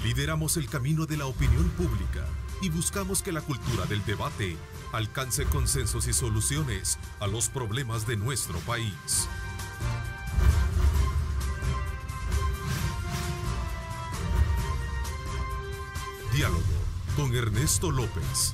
Lideramos el camino de la opinión pública y buscamos que la cultura del debate alcance consensos y soluciones a los problemas de nuestro país. Diálogo con Ernesto López.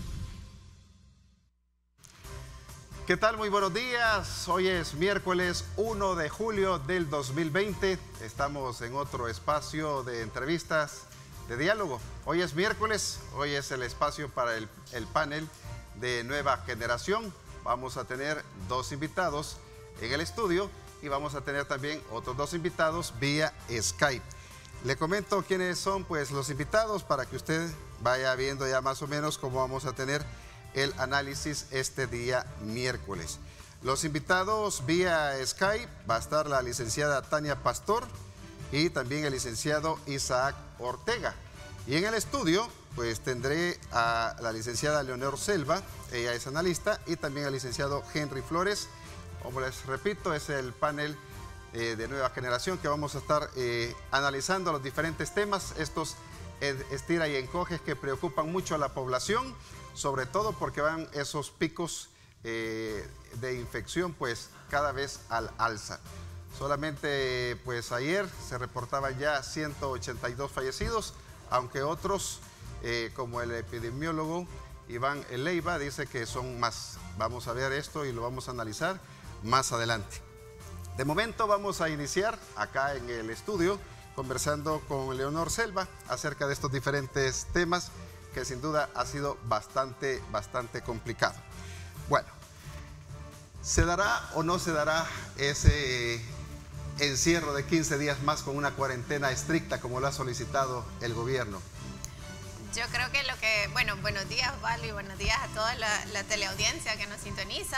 ¿Qué tal? Muy buenos días. Hoy es miércoles 1 de julio del 2020. Estamos en otro espacio de entrevistas de diálogo. Hoy es miércoles, hoy es el espacio para el panel de Nueva Generación. Vamos a tener dos invitados en el estudio y vamos a tener también otros dos invitados vía Skype. Le comento quiénes son pues los invitados para que usted vaya viendo ya más o menos cómo vamos a tener el análisis este día miércoles. Los invitados vía Skype va a estar la licenciada Tania Pastor y también el licenciado Isaac Ortega. Y en el estudio pues tendré a la licenciada Leonor Selva, ella es analista, y también al licenciado Henry Flores. Como les repito, es el panel de Nueva Generación que vamos a estar analizando los diferentes temas, estos estira y encoges que preocupan mucho a la población, sobre todo porque van esos picos de infección pues cada vez al alza. Solamente pues ayer se reportaban ya 182 fallecidos, aunque otros como el epidemiólogo Iván Leiva dice que son más. Vamos a ver esto y lo vamos a analizar más adelante. De momento vamos a iniciar acá en el estudio conversando con Leonor Selva acerca de estos diferentes temas que sin duda ha sido bastante complicado. Bueno, ¿se dará o no se dará ese encierro de 15 días más con una cuarentena estricta como lo ha solicitado el gobierno? Yo creo que buenos días, Valo, y buenos días a toda la teleaudiencia que nos sintoniza.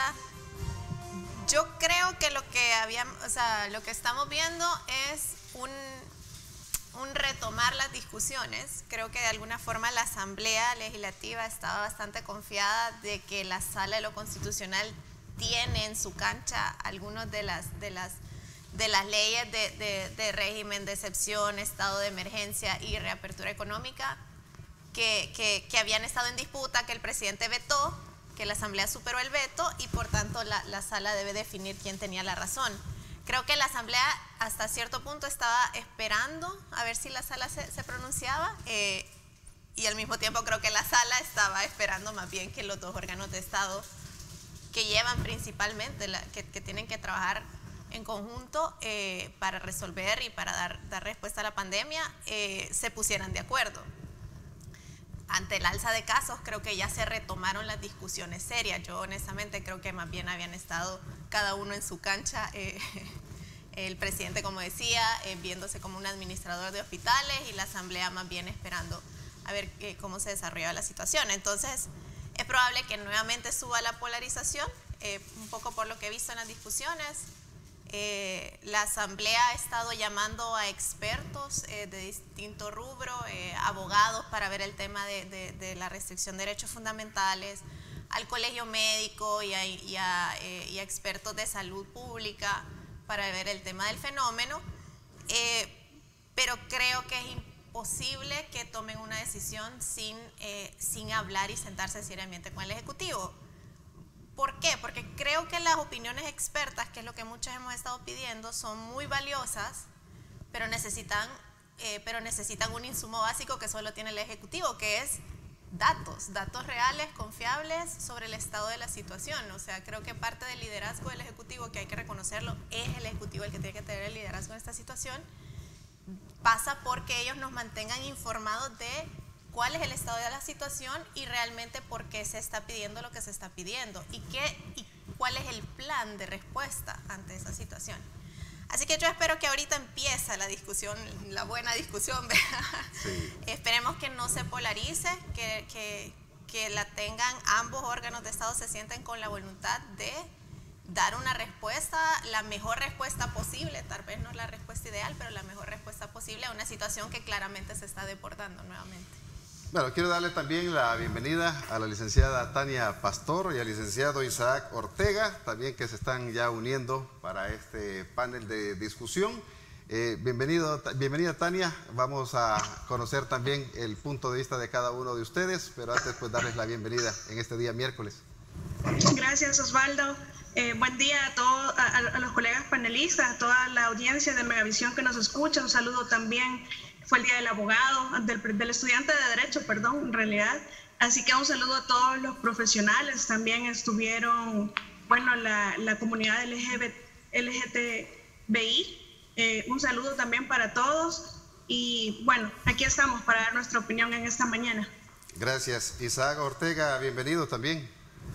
Yo creo que lo que estamos viendo es un retomar las discusiones. Creo que de alguna forma la Asamblea Legislativa estaba bastante confiada de que la Sala de lo Constitucional tiene en su cancha algunas de las leyes de régimen de excepción, estado de emergencia y reapertura económica que habían estado en disputa, que el presidente vetó, que la Asamblea superó el veto y por tanto la Sala debe definir quién tenía la razón. Creo que la Asamblea hasta cierto punto estaba esperando a ver si la Sala se pronunciaba y al mismo tiempo creo que la Sala estaba esperando más bien que los dos órganos de Estado que llevan principalmente, que tienen que trabajar en conjunto para resolver y para dar respuesta a la pandemia, se pusieran de acuerdo. Ante el alza de casos creo que ya se retomaron las discusiones serias. Yo honestamente creo que más bien habían estado cada uno en su cancha, el presidente, como decía, viéndose como un administrador de hospitales y la Asamblea más bien esperando a ver cómo se desarrollaba la situación. Entonces es probable que nuevamente suba la polarización, un poco por lo que he visto en las discusiones. La Asamblea ha estado llamando a expertos de distinto rubro, abogados para ver el tema de la restricción de derechos fundamentales, al colegio médico y a expertos de salud pública para ver el tema del fenómeno, pero creo que es imposible que tomen una decisión sin hablar y sentarse seriamente con el Ejecutivo. ¿Por qué? Porque creo que las opiniones expertas, que es lo que muchos hemos estado pidiendo, son muy valiosas, pero necesitan un insumo básico que solo tiene el Ejecutivo, que es datos reales, confiables sobre el estado de la situación. O sea, creo que parte del liderazgo del Ejecutivo, que hay que reconocerlo, es el Ejecutivo el que tiene que tener el liderazgo en esta situación, pasa porque ellos nos mantengan informados de cuál es el estado de la situación y realmente por qué se está pidiendo lo que se está pidiendo y cuál es el plan de respuesta ante esa situación. Así que yo espero que ahorita empiece la discusión, la buena discusión, sí. Esperemos que no se polarice, que la tengan ambos órganos de Estado, se sienten con la voluntad de dar una respuesta, la mejor respuesta posible, tal vez no la respuesta ideal, pero la mejor respuesta posible a una situación que claramente se está desbordando nuevamente. Bueno, quiero darle también la bienvenida a la licenciada Tania Pastor y al licenciado Isaac Ortega, también que se están ya uniendo para este panel de discusión. Bienvenida Tania, vamos a conocer también el punto de vista de cada uno de ustedes, pero antes pues darles la bienvenida en este día miércoles. Gracias Osvaldo, buen día a todos, a los colegas panelistas, a toda la audiencia de Megavisión que nos escucha, un saludo también, fue el día del abogado, del estudiante de Derecho, perdón, en realidad, así que un saludo a todos los profesionales, también estuvieron, bueno, la comunidad LGTBI, un saludo también para todos y bueno, aquí estamos para dar nuestra opinión en esta mañana. Gracias. Isaac Ortega, bienvenido también.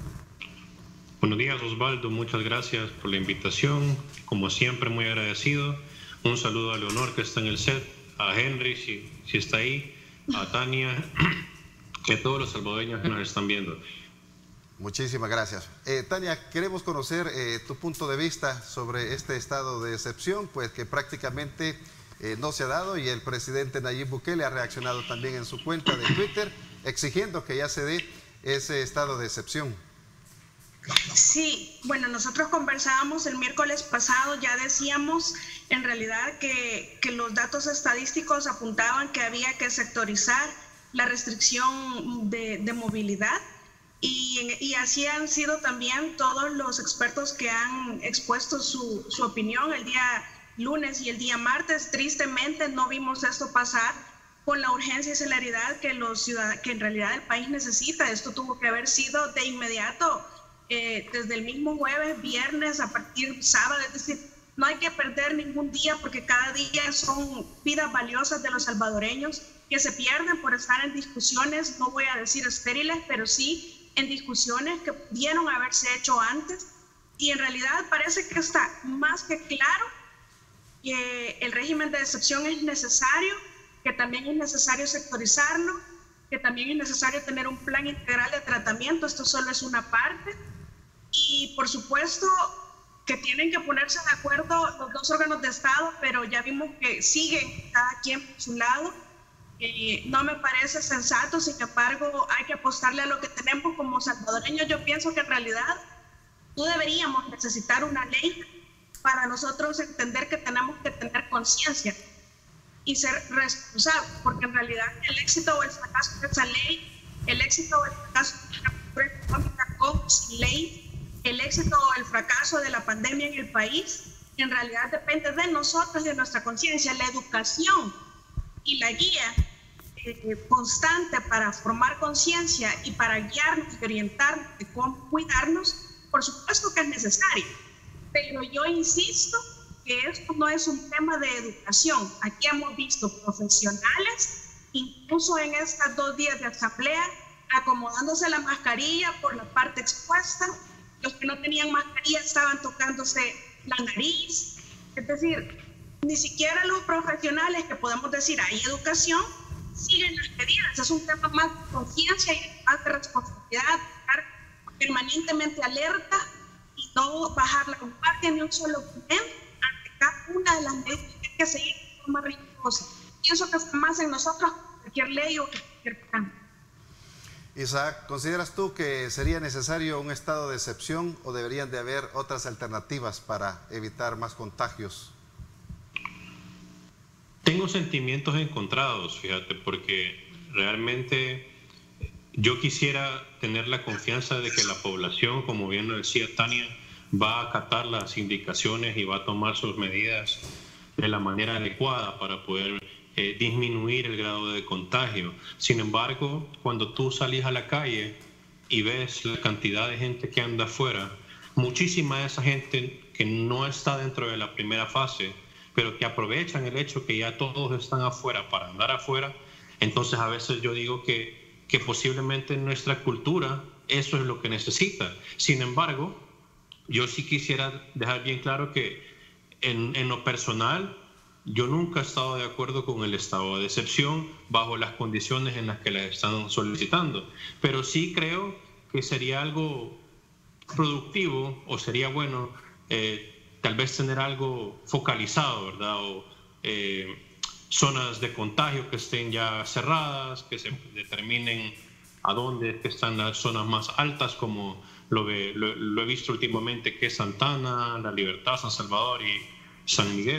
Buenos días Osvaldo, muchas gracias por la invitación, como siempre muy agradecido. Un saludo a Leonor que está en el set, a Henry si está ahí, a Tania y a todos los salvadoreños que nos están viendo. Muchísimas gracias. Tania, queremos conocer tu punto de vista sobre este estado de excepción, pues que prácticamente no se ha dado y el presidente Nayib Bukele ha reaccionado también en su cuenta de Twitter exigiendo que ya se dé ese estado de excepción. Sí, bueno, nosotros conversábamos el miércoles pasado, ya decíamos en realidad que los datos estadísticos apuntaban que había que sectorizar la restricción de movilidad. Y así han sido también todos los expertos que han expuesto su opinión el día lunes y el día martes. Tristemente no vimos esto pasar con la urgencia y celeridad que en realidad el país necesita. Esto tuvo que haber sido de inmediato, desde el mismo jueves, viernes, a partir de sábado. Es decir, no hay que perder ningún día porque cada día son vidas valiosas de los salvadoreños que se pierden por estar en discusiones, no voy a decir estériles, pero sí en discusiones que pudieron haberse hecho antes, y en realidad parece que está más que claro que el régimen de excepción es necesario, que también es necesario sectorizarlo, que también es necesario tener un plan integral de tratamiento. Esto solo es una parte, y por supuesto que tienen que ponerse de acuerdo los dos órganos de Estado, pero ya vimos que siguen cada quien por su lado. No me parece sensato, sin embargo hay que apostarle a lo que tenemos como salvadoreños. Yo pienso que en realidad no deberíamos necesitar una ley para nosotros entender que tenemos que tener conciencia y ser responsables, porque en realidad el éxito o el fracaso de esa ley, el éxito o el fracaso de la cultura económica con sin ley, el éxito o el fracaso de la pandemia en el país, en realidad depende de nosotros, de nuestra conciencia, la educación y la guía constante para formar conciencia y para guiarnos y orientarnos de cómo cuidarnos, por supuesto que es necesario. Pero yo insisto que esto no es un tema de educación. Aquí hemos visto profesionales, incluso en estos 2 días de asamblea, acomodándose la mascarilla por la parte expuesta. Los que no tenían mascarilla estaban tocándose la nariz. Es decir, ni siquiera los profesionales que podemos decir hay educación siguen las medidas. Es un tema más de conciencia y más de responsabilidad, estar permanentemente alerta y no bajar la guardia ni un solo momento ante cada una de las medidas que hay que seguir de forma rigurosa. Pienso que está más en nosotros que cualquier ley o cualquier plan. Isaac, ¿consideras tú que sería necesario un estado de excepción o deberían de haber otras alternativas para evitar más contagios? Tengo sentimientos encontrados, fíjate, porque realmente yo quisiera tener la confianza de que la población, como bien lo decía Tania, va a acatar las indicaciones y va a tomar sus medidas de la manera adecuada para poder disminuir el grado de contagio. Sin embargo, cuando tú salís a la calle y ves la cantidad de gente que anda afuera, muchísima de esa gente que no está dentro de la primera fase, pero que aprovechan el hecho que ya todos están afuera para andar afuera, entonces a veces yo digo que posiblemente en nuestra cultura eso es lo que necesita. Sin embargo, yo sí quisiera dejar bien claro que en lo personal, yo nunca he estado de acuerdo con el estado de excepción bajo las condiciones en las que las están solicitando, pero sí creo que sería algo productivo o sería bueno tal vez tener algo focalizado, ¿verdad? O zonas de contagio que estén ya cerradas, que se determinen a dónde están las zonas más altas, como lo he visto últimamente, que es Santana, La Libertad, San Salvador y San Miguel.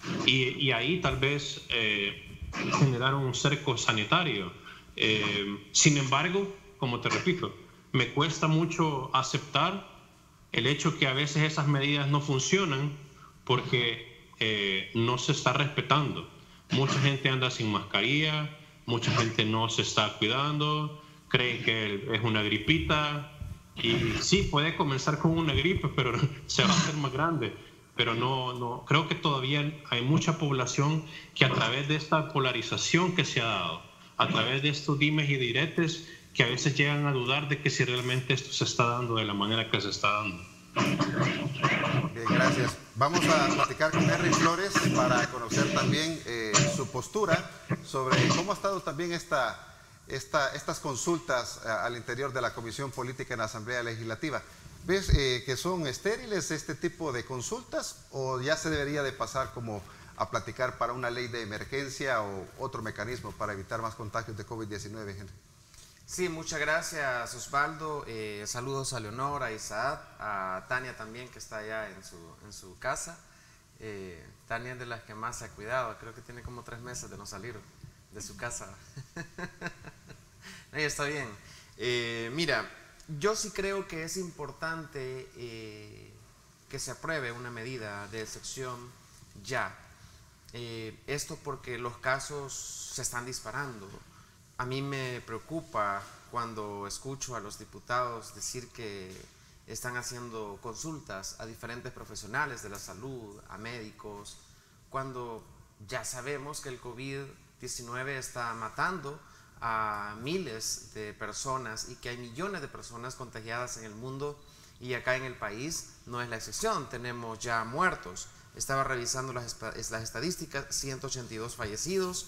y ahí tal vez generar un cerco sanitario. Sin embargo, como te repito, me cuesta mucho aceptar el hecho que a veces esas medidas no funcionan porque no se está respetando. Mucha gente anda sin mascarilla, mucha gente no se está cuidando, creen que es una gripita, y sí, puede comenzar con una gripe, pero se va a hacer más grande. Pero no, creo que todavía hay mucha población que a través de esta polarización que se ha dado, a través de estos dimes y diretes, que a veces llegan a dudar de que si realmente esto se está dando de la manera que se está dando. Bien, gracias. Vamos a platicar con Henry Flores para conocer también su postura sobre cómo ha estado también estas consultas al interior de la Comisión Política en la Asamblea Legislativa. ¿Ves que son estériles este tipo de consultas o ya se debería de pasar como a platicar para una ley de emergencia o otro mecanismo para evitar más contagios de COVID-19, Henry? Sí, muchas gracias, Osvaldo. Saludos a Leonora, a Isaac, a Tania también, que está allá en su casa. Tania es de las que más se ha cuidado, creo que tiene como 3 meses de no salir de su casa. Ahí está bien. Mira, yo sí creo que es importante que se apruebe una medida de excepción ya. Esto porque los casos se están disparando. A mí me preocupa cuando escucho a los diputados decir que están haciendo consultas a diferentes profesionales de la salud, a médicos, cuando ya sabemos que el COVID-19 está matando a miles de personas y que hay millones de personas contagiadas en el mundo, y acá en el país no es la excepción, tenemos ya muertos. Estaba revisando las estadísticas, 182 fallecidos,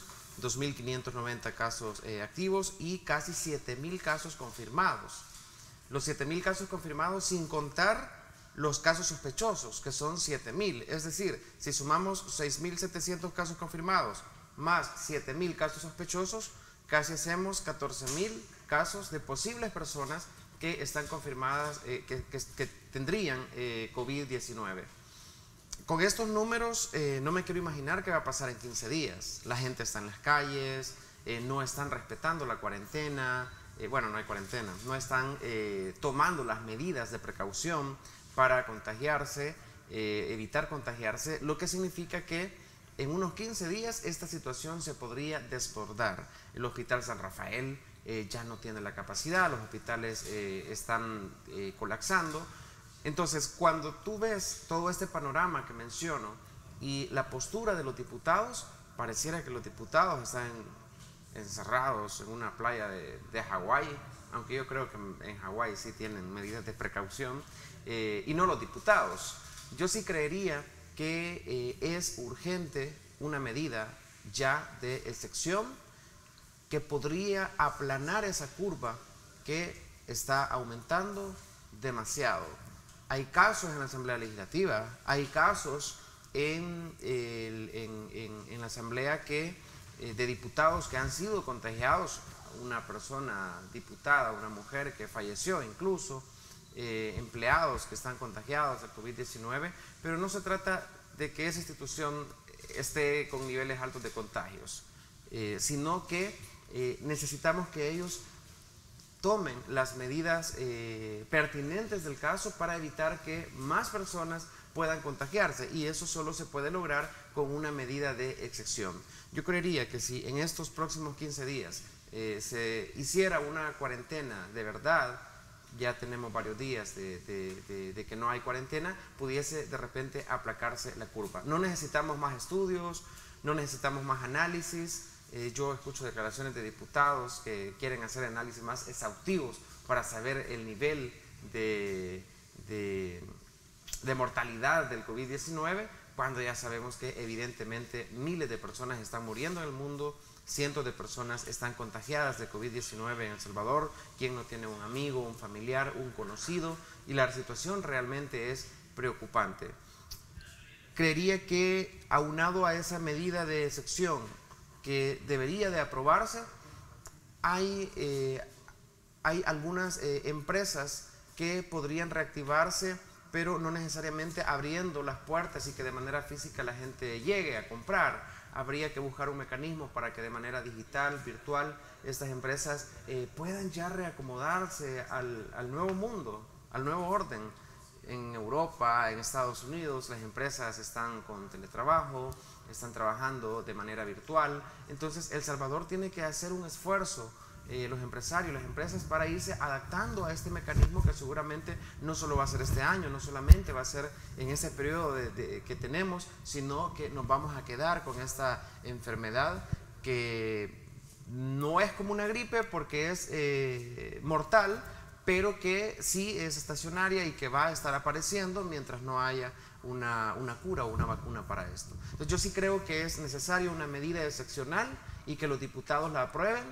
2.590 casos activos y casi 7.000 casos confirmados. Los 7.000 casos confirmados sin contar los casos sospechosos, que son 7.000. Es decir, si sumamos 6.700 casos confirmados más 7.000 casos sospechosos, casi hacemos 14.000 casos de posibles personas que están confirmadas, que tendrían COVID-19. Con estos números no me quiero imaginar qué va a pasar en 15 días. La gente está en las calles, no están respetando la cuarentena, bueno, no hay cuarentena, no están tomando las medidas de precaución para contagiarse, evitar contagiarse, lo que significa que en unos 15 días esta situación se podría desbordar. El Hospital San Rafael ya no tiene la capacidad, los hospitales están colapsando. Entonces, cuando tú ves todo este panorama que menciono y la postura de los diputados, pareciera que los diputados están encerrados en una playa de Hawái, aunque yo creo que en Hawái sí tienen medidas de precaución, y no los diputados. Yo sí creería que es urgente una medida ya de excepción que podría aplanar esa curva que está aumentando demasiado. Hay casos en la Asamblea Legislativa, hay casos en la Asamblea de diputados que han sido contagiados, una persona diputada, una mujer que falleció incluso, empleados que están contagiados de COVID-19, pero no se trata de que esa institución esté con niveles altos de contagios, sino que necesitamos que ellos tomen las medidas pertinentes del caso para evitar que más personas puedan contagiarse, y eso solo se puede lograr con una medida de excepción. Yo creería que si en estos próximos 15 días se hiciera una cuarentena de verdad, ya tenemos varios días de que no hay cuarentena, pudiese de repente aplacarse la curva. No necesitamos más estudios, no necesitamos más análisis. Yo escucho declaraciones de diputados que quieren hacer análisis más exhaustivos para saber el nivel de mortalidad del COVID-19, cuando ya sabemos que evidentemente miles de personas están muriendo en el mundo, cientos de personas están contagiadas de COVID-19 en El Salvador, quien no tiene un amigo, un familiar, un conocido, y la situación realmente es preocupante. Creería que aunado a esa medida de excepción que debería de aprobarse, hay algunas empresas que podrían reactivarse pero no necesariamente abriendo las puertas y que de manera física la gente llegue a comprar. Habría que buscar un mecanismo para que de manera digital, virtual, estas empresas puedan ya reacomodarse al nuevo mundo, al nuevo orden. En Europa, en Estados Unidos, las empresas están con teletrabajo, están trabajando de manera virtual. Entonces, El Salvador tiene que hacer un esfuerzo, los empresarios, las empresas, para irse adaptando a este mecanismo que seguramente no solo va a ser este año, no solamente va a ser en ese periodo que tenemos, sino que nos vamos a quedar con esta enfermedad que no es como una gripe porque es mortal, pero que sí es estacionaria y que va a estar apareciendo mientras no haya una cura o una vacuna para esto. Entonces yo sí creo que es necesaria una medida excepcional y que los diputados la aprueben.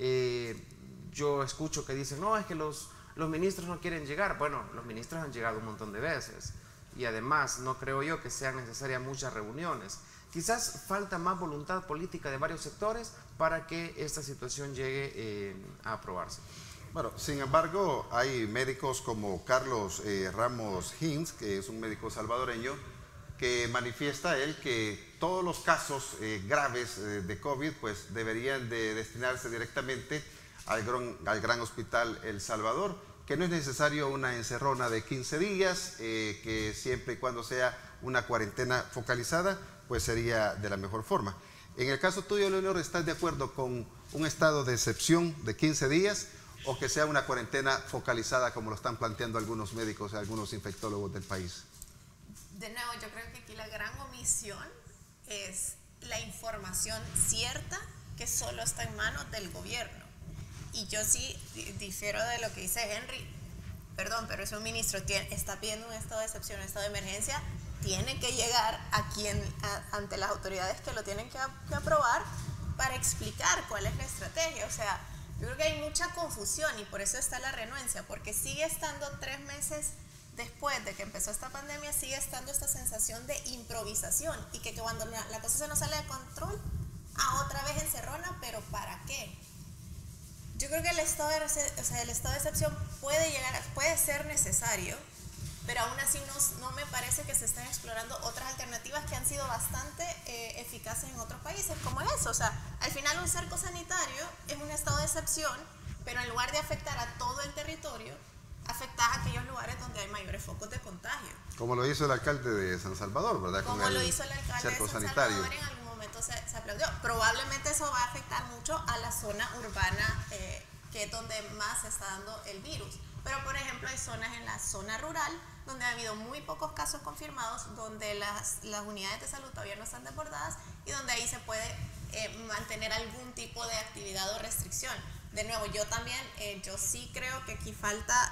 Yo escucho que dicen, no, es que los ministros no quieren llegar. Bueno, los ministros han llegado un montón de veces y además no creo yo que sean necesarias muchas reuniones. Quizás falta más voluntad política de varios sectores para que esta situación llegue a aprobarse. Bueno, sin embargo, hay médicos como Carlos Ramos Hins, que es un médico salvadoreño, que manifiesta él que todos los casos graves de COVID pues deberían de destinarse directamente al gran hospital El Salvador, que no es necesario una encerrona de 15 días, que siempre y cuando sea una cuarentena focalizada, pues sería de la mejor forma. En el caso tuyo, Leonor, ¿estás de acuerdo con un estado de excepción de 15 días o que sea una cuarentena focalizada como lo están planteando algunos médicos y algunos infectólogos del país? De nuevo, yo creo que aquí la gran omisión es la información cierta que solo está en manos del gobierno. Y yo sí difiero de lo que dice Henry. Perdón, pero si un ministro está pidiendo un estado de excepción, un estado de emergencia, tiene que llegar ante las autoridades que lo tienen que aprobar para explicar cuál es la estrategia. O sea, yo creo que hay mucha confusión y por eso está la renuencia, porque sigue estando 3 meses después de que empezó esta pandemia, sigue estando esta sensación de improvisación y que cuando la cosa se nos sale de control, otra vez encerrona, pero ¿para qué? Yo creo que el estado de excepción puede ser necesario, pero aún así no me parece que se estén explorando otras alternativas que han sido bastante eficaces en otros países, como eso. O sea, al final un cerco sanitario es un estado de excepción, pero en lugar de afectar a todo el territorio, afecta a aquellos lugares donde hay mayores focos de contagio. Como lo hizo el alcalde de San Salvador, ¿verdad? Como lo hizo el alcalde de San Salvador, en algún momento se aplaudió. Probablemente eso va a afectar mucho a la zona urbana, que es donde más se está dando el virus. Pero, por ejemplo, hay zonas en la zona rural donde ha habido muy pocos casos confirmados, donde las unidades de salud todavía no están desbordadas y donde ahí se puede mantener algún tipo de actividad o restricción. De nuevo, yo sí creo que aquí falta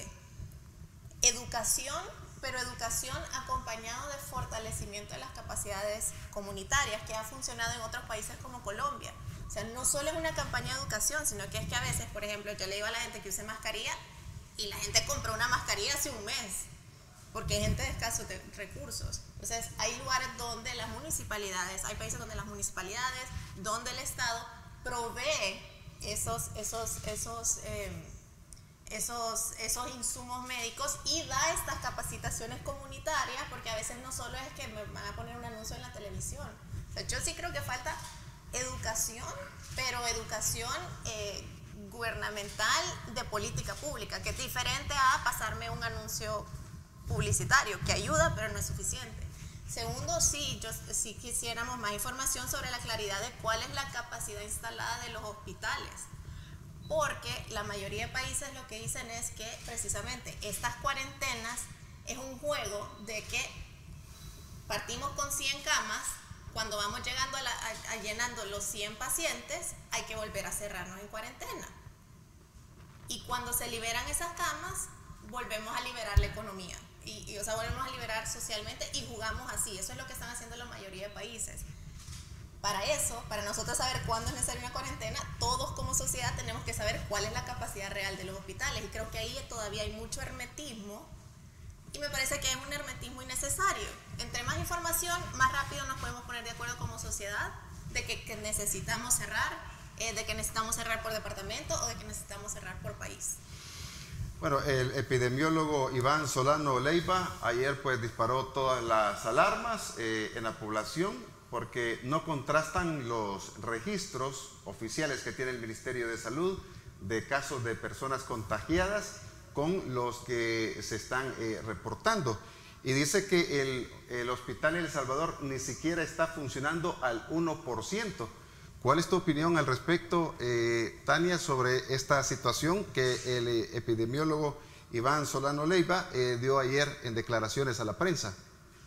educación, pero educación acompañado de fortalecimiento de las capacidades comunitarias, que ha funcionado en otros países como Colombia. O sea, no solo es una campaña de educación, sino que es que a veces, por ejemplo, yo le digo a la gente que use mascarilla y la gente compró una mascarilla hace un mes, porque hay gente de escasos recursos. Entonces, hay lugares donde las municipalidades, hay países donde las municipalidades, donde el Estado provee esos insumos médicos y da estas capacitaciones comunitarias, porque a veces no solo es que me van a poner un anuncio en la televisión. O sea, yo sí creo que falta educación, pero educación gubernamental de política pública, que es diferente a pasarme un anuncio publicitario, que ayuda, pero no es suficiente. Segundo, sí quisiéramos más información sobre la claridad de cuál es la capacidad instalada de los hospitales, porque la mayoría de países lo que dicen es que precisamente estas cuarentenas es un juego de que partimos con 100 camas, cuando vamos llegando a llenando los 100 pacientes, hay que volver a cerrarnos en cuarentena. Y cuando se liberan esas camas, volvemos a liberar la economía. O sea, volvemos a liberar socialmente y jugamos así. Eso es lo que están haciendo la mayoría de países. Para eso, para nosotros saber cuándo es necesaria una cuarentena, todos como sociedad tenemos que saber cuál es la capacidad real de los hospitales. Y creo que ahí todavía hay mucho hermetismo. Y me parece que es un hermetismo innecesario. Entre más información, más rápido nos podemos poner de acuerdo como sociedad de que necesitamos cerrar, de que necesitamos cerrar por departamento o de que necesitamos cerrar por país. Bueno, el epidemiólogo Iván Solano Leiva ayer pues disparó todas las alarmas en la población porque no contrastan los registros oficiales que tiene el Ministerio de Salud de casos de personas contagiadas con los que se están reportando. Y dice que el hospital El Salvador ni siquiera está funcionando al 1%. ¿Cuál es tu opinión al respecto, Tania, sobre esta situación que el epidemiólogo Iván Solano Leiva dio ayer en declaraciones a la prensa?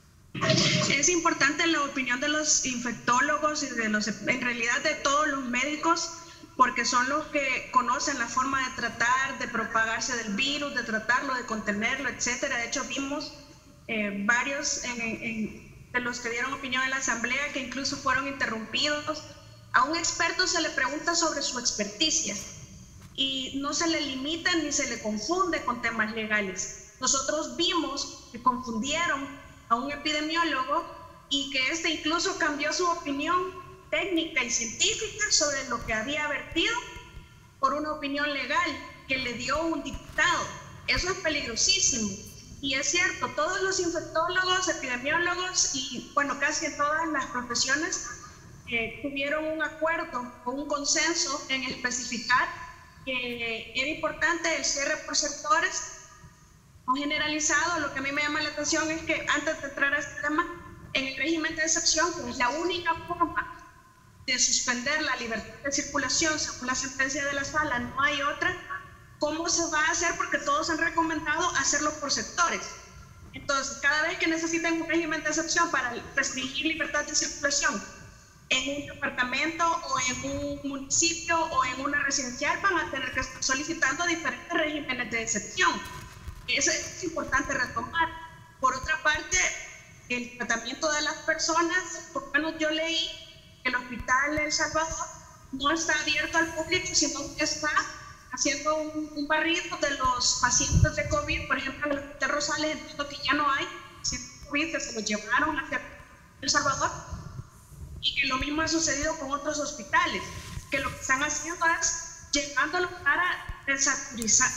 Es importante la opinión de los infectólogos y en realidad de todos los médicos, porque son los que conocen la forma de tratar, de propagarse del virus, de tratarlo, de contenerlo, etcétera. De hecho, vimos varios de los que dieron opinión en la asamblea que incluso fueron interrumpidos. A un experto se le pregunta sobre su experticia y no se le limita ni se le confunde con temas legales. Nosotros vimos que confundieron a un epidemiólogo y que este incluso cambió su opinión técnica y científica sobre lo que había vertido por una opinión legal que le dio un diputado. Eso es peligrosísimo. Y es cierto, todos los infectólogos, epidemiólogos y bueno, casi en todas las profesiones tuvieron un acuerdo o un consenso en especificar que era importante el cierre por sectores no generalizado. Lo que a mí me llama la atención es que antes de entrar a este tema, en el régimen de excepción, que es la única forma de suspender la libertad de circulación según la sentencia de la sala, no hay otra. ¿Cómo se va a hacer? Porque todos han recomendado hacerlo por sectores. Entonces, cada vez que necesiten un régimen de excepción para restringir libertad de circulación en un departamento o en un municipio o en una residencial, van a tener que estar solicitando diferentes regímenes de excepción. Eso es importante retomar. Por otra parte, el tratamiento de las personas, por lo menos yo leí que el Hospital El Salvador no está abierto al público, sino que está haciendo un barrido de los pacientes de COVID. Por ejemplo, en el Hospital Rosales entiendo que ya no hay pacientes de COVID que se los llevaron hacia El Salvador, y que lo mismo ha sucedido con otros hospitales, que lo que están haciendo es llevándolos para desaturizar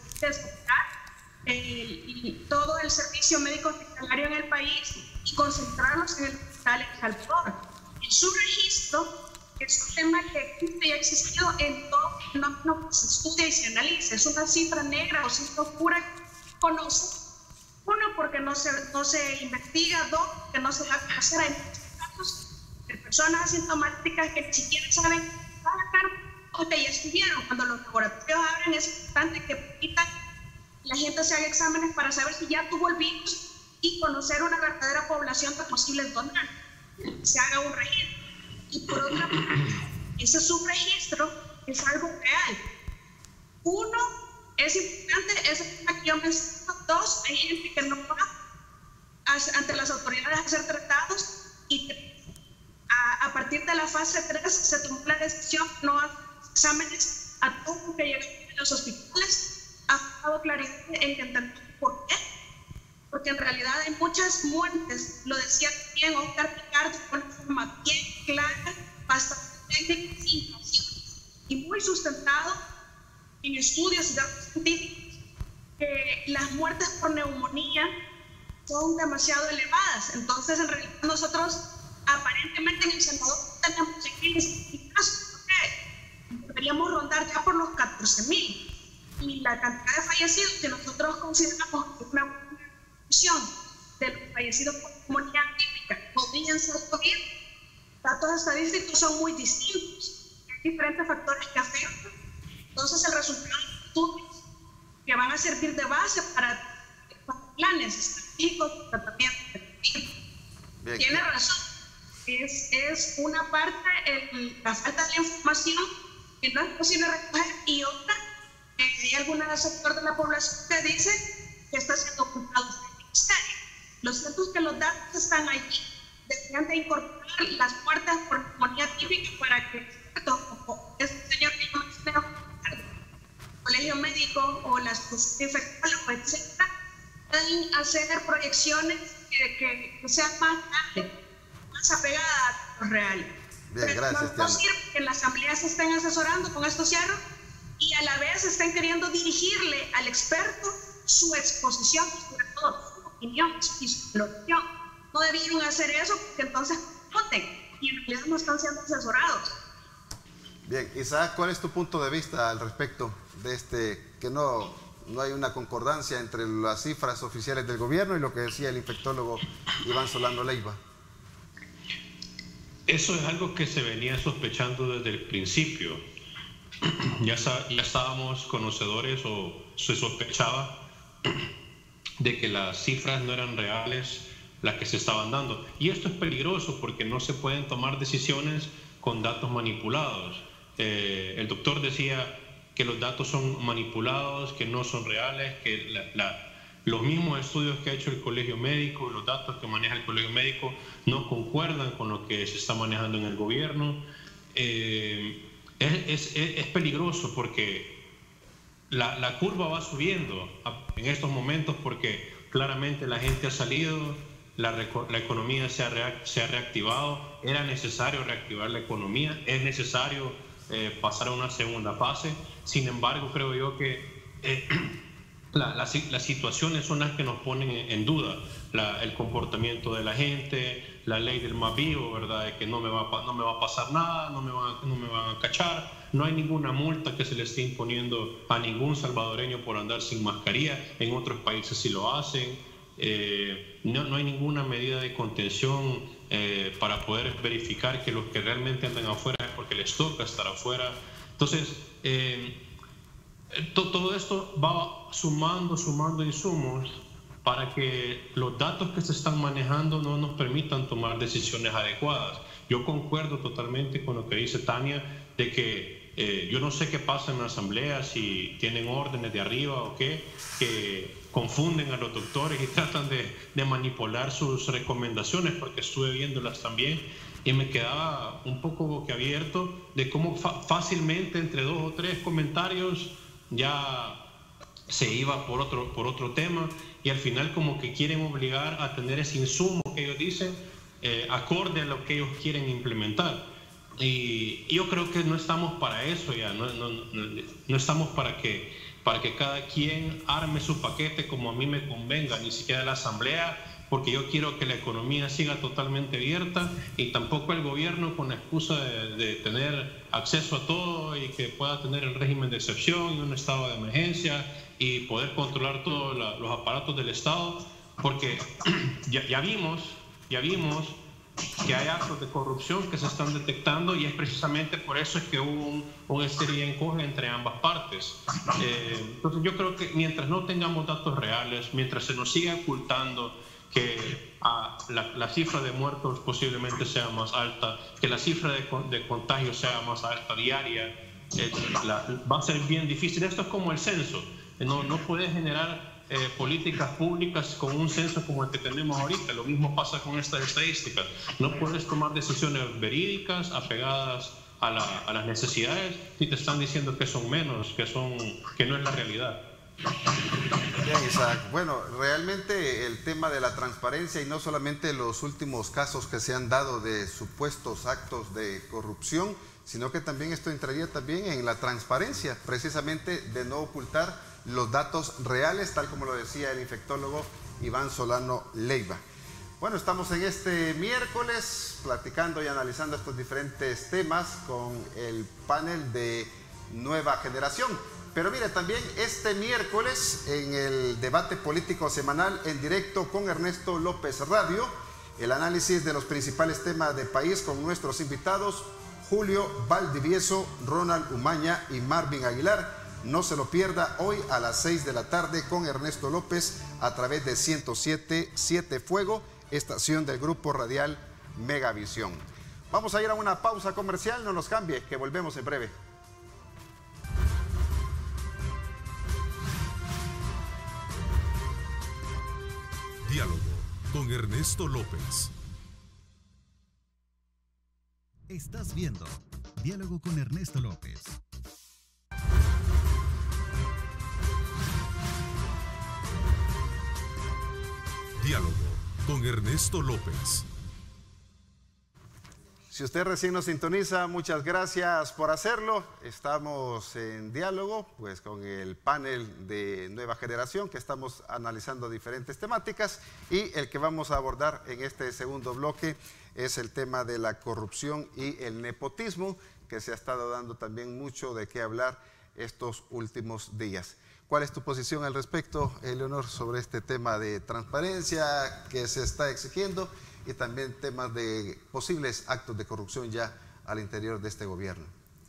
todo el servicio médico hospitalario en el país y concentrarlos en el Hospital El Salvador. En su registro es un tema que existe y ha existido en todo el fenómeno que se estudia y se analiza. Es una cifra negra o cifra oscura que se conoce. Uno, porque no se investiga. Dos, que no se da a conocer. Hay muchos casos de personas asintomáticas que ni siquiera saben qué va a sacar o que ya estuvieron. Cuando los laboratorios abren, es importante que permitan que la gente se haga exámenes para saber si ya tuvo el virus y conocer una verdadera población de posibles donantes. Se haga un registro. Y por otra parte, ese subregistro es algo real. Uno, es importante, es el tema que yo menciono. Dos, hay gente que no va ante las autoridades a ser tratados, y a partir de la fase 3 se tomó la decisión no hacer exámenes a todos los que llegan a los hospitales. Ha dado claridad en que entendemos por qué. Porque en realidad hay muchas muertes, lo decía también Oscar Picardo, de una forma bien clara, bastante técnica, y muy sustentado en estudios y datos científicos, que las muertes por neumonía son demasiado elevadas. Entonces, en realidad, nosotros aparentemente en El Salvador tenemos 6.000 casos, porque deberíamos rondar ya por los 14.000. Y la cantidad de fallecidos que nosotros consideramos una de los fallecidos por neumonía típica podrían ser COVID, datos estadísticos son muy distintos. Hay diferentes factores que afectan. Entonces, el resultado de estudios que van a servir de base para planes estratégicos de tratamiento efectivo. Tiene razón. Es una parte la falta de información que no es posible recoger, y otra, hay algún sector de la población que dice que está siendo ocultado por el ministerio. Lo cierto es que los datos están allí. Deberían de incorporar las muertes por neumonía típica para que, como este señor que yo mencioné, el colegio médico o las infectólogos, etcétera, pueden hacer proyecciones que sean más apegadas a los reales. Bien, gracias, no sirve que en la asamblea se estén asesorando, con esto cierro, y a la vez estén queriendo dirigirle al experto su exposición, sobre todo su opinión y su opinión. No debieron hacer eso porque entonces voten y en realidad no están siendo asesorados. Bien, Isaac, ¿cuál es tu punto de vista al respecto de que no hay una concordancia entre las cifras oficiales del gobierno y lo que decía el infectólogo Iván Solano Leiva? Eso es algo que se venía sospechando desde el principio. Ya estábamos conocedores o se sospechaba de que las cifras no eran reales las que se estaban dando. Y esto es peligroso porque no se pueden tomar decisiones con datos manipulados. El doctor decía que los datos son manipulados, que no son reales, que los mismos estudios que ha hecho el colegio médico, los datos que maneja el colegio médico no concuerdan con lo que se está manejando en el gobierno. Es peligroso porque la curva va subiendo en estos momentos porque claramente la gente ha salido, la economía se ha reactivado, era necesario reactivar la economía, es necesario pasar a una segunda fase. Sin embargo, creo yo que las situaciones son las que nos ponen en duda, el comportamiento de la gente, la ley del más vivo, ¿verdad? De que no me va a pasar nada, no me van a cachar, no hay ninguna multa que se le esté imponiendo a ningún salvadoreño por andar sin mascarilla, en otros países sí lo hacen, no hay ninguna medida de contención para poder verificar que los que realmente andan afuera es porque les toca estar afuera. Entonces, todo esto va sumando insumos para que los datos que se están manejando no nos permitan tomar decisiones adecuadas. Yo concuerdo totalmente con lo que dice Tania, de que yo no sé qué pasa en la asamblea, si tienen órdenes de arriba o qué, que confunden a los doctores y tratan de manipular sus recomendaciones, porque estuve viéndolas también y me quedaba un poco boquiabierto de cómo fácilmente entre 2 o 3 comentarios ya se iba por otro tema y al final como que quieren obligar a tener ese insumo que ellos dicen acorde a lo que ellos quieren implementar. Y yo creo que no estamos para eso ya, no estamos para que cada quien arme su paquete como a mí me convenga, ni siquiera la asamblea, porque yo quiero que la economía siga totalmente abierta y tampoco el gobierno con la excusa de tener acceso a todo y que pueda tener el régimen de excepción y un estado de emergencia y poder controlar todos los aparatos del Estado, porque ya vimos que hay actos de corrupción que se están detectando y es precisamente por eso es que hubo un estira y encoge entre ambas partes. Entonces yo creo que mientras no tengamos datos reales, mientras se nos siga ocultando que la cifra de muertos posiblemente sea más alta, que la cifra de contagios sea más alta diaria, va a ser bien difícil. Esto es como el censo, no puedes generar políticas públicas con un censo como el que tenemos ahorita. Lo mismo pasa con estas estadísticas. No puedes tomar decisiones verídicas, apegadas a las necesidades, si te están diciendo que son menos, que no es la realidad. Bien, Isaac. Bueno, realmente el tema de la transparencia y no solamente los últimos casos que se han dado de supuestos actos de corrupción, sino que también esto entraría también en la transparencia, precisamente de no ocultar los datos reales, tal como lo decía el infectólogo Iván Solano Leiva. Bueno, estamos en este miércoles platicando y analizando estos diferentes temas con el panel de Nueva Generación. Pero mire, también este miércoles en el debate político semanal en directo con Ernesto López Radio, el análisis de los principales temas del país con nuestros invitados Julio Valdivieso, Ronald Umaña y Marvin Aguilar. No se lo pierda hoy a las 6 de la tarde con Ernesto López a través de 107.7 Fuego, estación del grupo radial Megavisión. Vamos a ir a una pausa comercial, no nos cambie, que volvemos en breve. Diálogo con Ernesto López. Estás viendo Diálogo con Ernesto López. Diálogo con Ernesto López. Si usted recién nos sintoniza, muchas gracias por hacerlo. Estamos en diálogo pues, con el panel de Nueva Generación, que estamos analizando diferentes temáticas, y el que vamos a abordar en este segundo bloque es el tema de la corrupción y el nepotismo, que se ha estado dando también mucho de qué hablar estos últimos días. ¿Cuál es tu posición al respecto, Eleonor, sobre este tema de transparencia que se está exigiendo y también temas de posibles actos de corrupción ya al interior de este gobierno?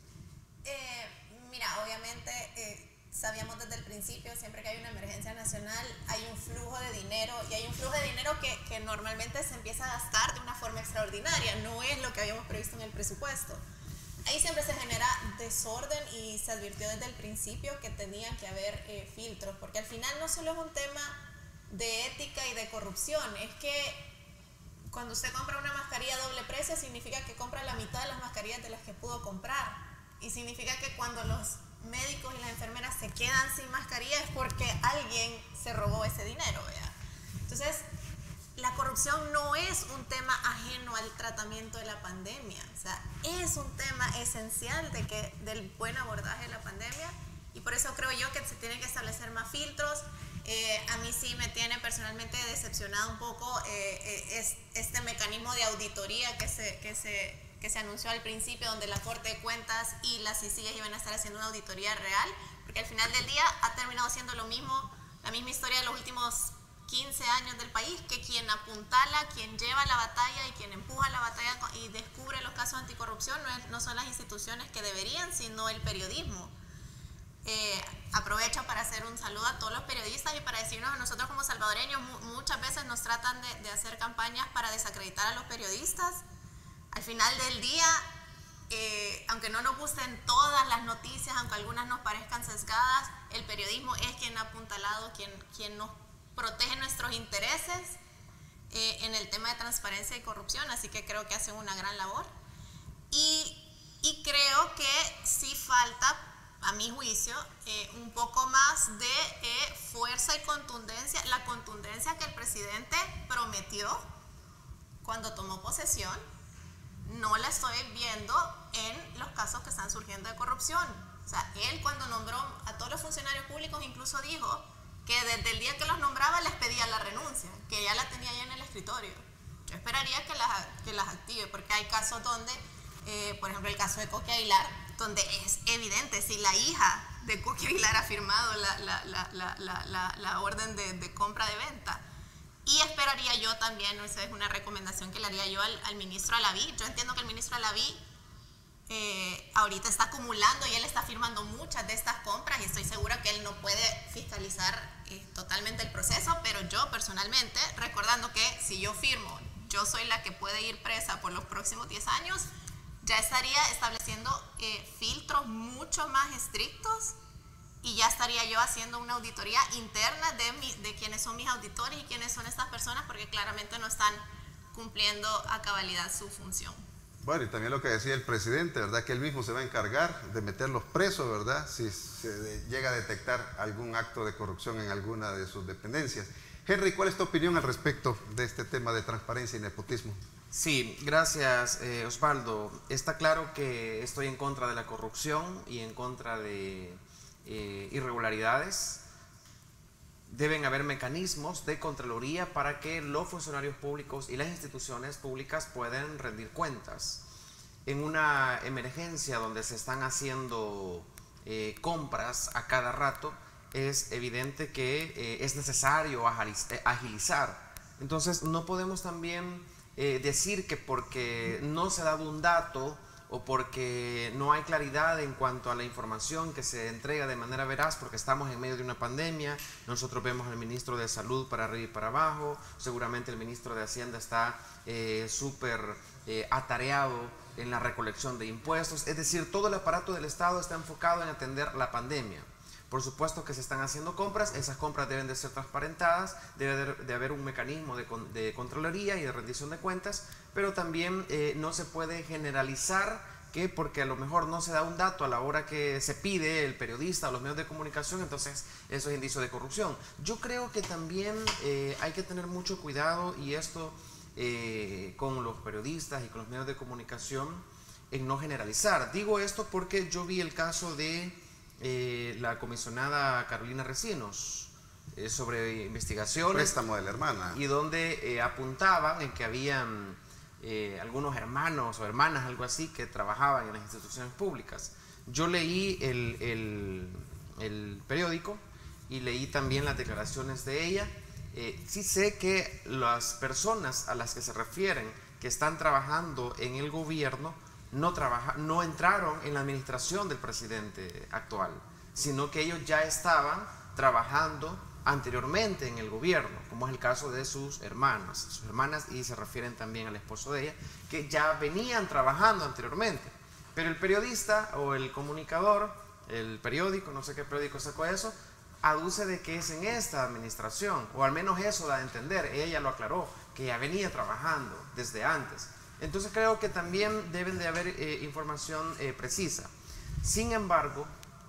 Mira, obviamente sabíamos desde el principio, siempre que hay una emergencia nacional, hay un flujo de dinero, y hay un flujo de dinero que normalmente se empieza a gastar de una forma extraordinaria, no es lo que habíamos previsto en el presupuesto. Ahí siempre se genera desorden, y se advirtió desde el principio que tenían que haber filtros, porque al final no solo es un tema de ética y de corrupción, es que cuando usted compra una mascarilla a doble precio, significa que compra la mitad de las mascarillas de las que pudo comprar, y significa que cuando los médicos y las enfermeras se quedan sin mascarilla es porque alguien se robó ese dinero, ¿verdad? Entonces, la corrupción no es un tema ajeno al tratamiento de la pandemia, o sea, es un tema esencial del buen abordaje de la pandemia, y por eso creo yo que se tienen que establecer más filtros. A mí sí me tiene personalmente decepcionado un poco este mecanismo de auditoría que se anunció al principio, donde la Corte de Cuentas y las CICIG iban a estar haciendo una auditoría real, porque al final del día ha terminado siendo lo mismo, la misma historia de los últimos 15 años del país, que quien apuntala, quien lleva la batalla y quien empuja la batalla y descubre los casos de anticorrupción no son las instituciones que deberían, sino el periodismo. Aprovecho para hacer un saludo a todos los periodistas y para decirnos a nosotros como salvadoreños, muchas veces nos tratan de hacer campañas para desacreditar a los periodistas. Al final del día, aunque no nos gusten todas las noticias, aunque algunas nos parezcan sesgadas, el periodismo es quien ha apuntalado, quien nos protege nuestros intereses en el tema de transparencia y corrupción, así que creo que hacen una gran labor. Y creo que sí falta, a mi juicio, un poco más de fuerza y contundencia, la contundencia que el presidente prometió cuando tomó posesión. No la estoy viendo en los casos que están surgiendo de corrupción. O sea, él cuando nombró a todos los funcionarios públicos incluso dijo que desde el día que los nombraba les pedía la renuncia, que ya la tenía ya en el escritorio. Yo esperaría que las active, porque hay casos donde, por ejemplo, el caso de Coqui Aguilar, donde es evidente si la hija de Coqui Aguilar ha firmado la orden de compra de venta. Y esperaría yo también, esa es una recomendación que le haría yo al ministro Alaví. Yo entiendo que el ministro Alaví ahorita está acumulando y él está firmando muchas de estas compras, y estoy segura que él no puede fiscalizar totalmente el proceso, pero yo personalmente, recordando que si yo firmo, yo soy la que puede ir presa por los próximos 10 años, ya estaría estableciendo filtros mucho más estrictos, y ya estaría yo haciendo una auditoría interna de quiénes son mis auditores y quiénes son estas personas, porque claramente no están cumpliendo a cabalidad su función. Bueno, y también lo que decía el presidente, ¿verdad? Que él mismo se va a encargar de meterlos presos, ¿verdad? Si se llega a detectar algún acto de corrupción en alguna de sus dependencias. Henry, ¿cuál es tu opinión al respecto de este tema de transparencia y nepotismo? Sí, gracias, Osvaldo. Está claro que estoy en contra de la corrupción y en contra de irregularidades. Deben haber mecanismos de Contraloría para que los funcionarios públicos y las instituciones públicas puedan rendir cuentas. En una emergencia donde se están haciendo compras a cada rato, es evidente que es necesario agilizar. Entonces no podemos también decir que porque no se ha dado un dato o porque no hay claridad en cuanto a la información que se entrega de manera veraz, porque estamos en medio de una pandemia. Nosotros vemos al ministro de Salud para arriba y para abajo, seguramente el ministro de Hacienda está súper atareado en la recolección de impuestos, es decir, todo el aparato del Estado está enfocado en atender la pandemia. Por supuesto que se están haciendo compras, esas compras deben de ser transparentadas, debe de haber un mecanismo de Contraloría y de rendición de cuentas, pero también no se puede generalizar que porque a lo mejor no se da un dato a la hora que se pide el periodista o los medios de comunicación, entonces eso es indicio de corrupción. Yo creo que también hay que tener mucho cuidado, y esto con los periodistas y con los medios de comunicación en no generalizar. Digo esto porque yo vi el caso de la comisionada Carolina Recinos sobre investigaciones. Préstamo de la hermana. Y donde apuntaban en que habían algunos hermanos o hermanas, algo así, que trabajaban en las instituciones públicas. Yo leí el periódico y leí también las declaraciones de ella. Sí sé que las personas a las que se refieren que están trabajando en el gobierno no entraron en la administración del presidente actual, sino que ellos ya estaban trabajando anteriormente en el gobierno, como es el caso de sus hermanas, y se refieren también al esposo de ella, que ya venían trabajando anteriormente. Pero el periodista o el comunicador, el periódico, no sé qué periódico sacó eso, aduce de que es en esta administración, o al menos eso da a entender. Ella lo aclaró, que ya venía trabajando desde antes. Entonces creo que también deben de haber información precisa. Sin embargo,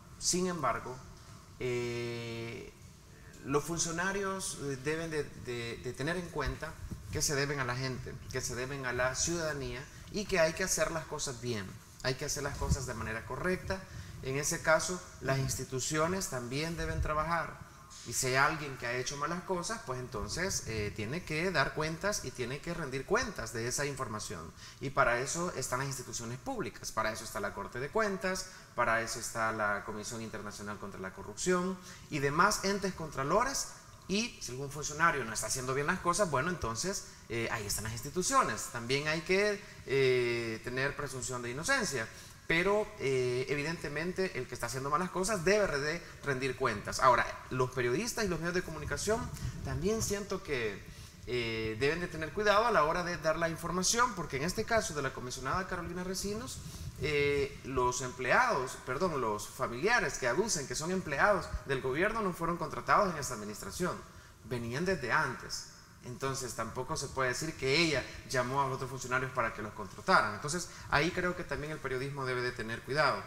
los funcionarios deben de tener en cuenta que se deben a la gente, que se deben a la ciudadanía y que hay que hacer las cosas bien, hay que hacer las cosas de manera correcta. En ese caso, las instituciones también deben trabajar. Y si hay alguien que ha hecho malas cosas, pues entonces tiene que dar cuentas y tiene que rendir cuentas de esa información. Y para eso están las instituciones públicas, para eso está la Corte de Cuentas, para eso está la Comisión Internacional contra la Corrupción y demás entes contralores. Y si algún funcionario no está haciendo bien las cosas, bueno, entonces ahí están las instituciones. También hay que tener presunción de inocencia. Pero evidentemente el que está haciendo malas cosas debe de rendir cuentas. Ahora, los periodistas y los medios de comunicación también siento que deben de tener cuidado a la hora de dar la información, porque en este caso de la comisionada Carolina Recinos, los familiares que aducen que son empleados del gobierno no fueron contratados en esta administración, venían desde antes. Entonces tampoco se puede decir que ella llamó a los otros funcionarios para que los contrataran. Entonces ahí creo que también el periodismo debe de tener cuidado.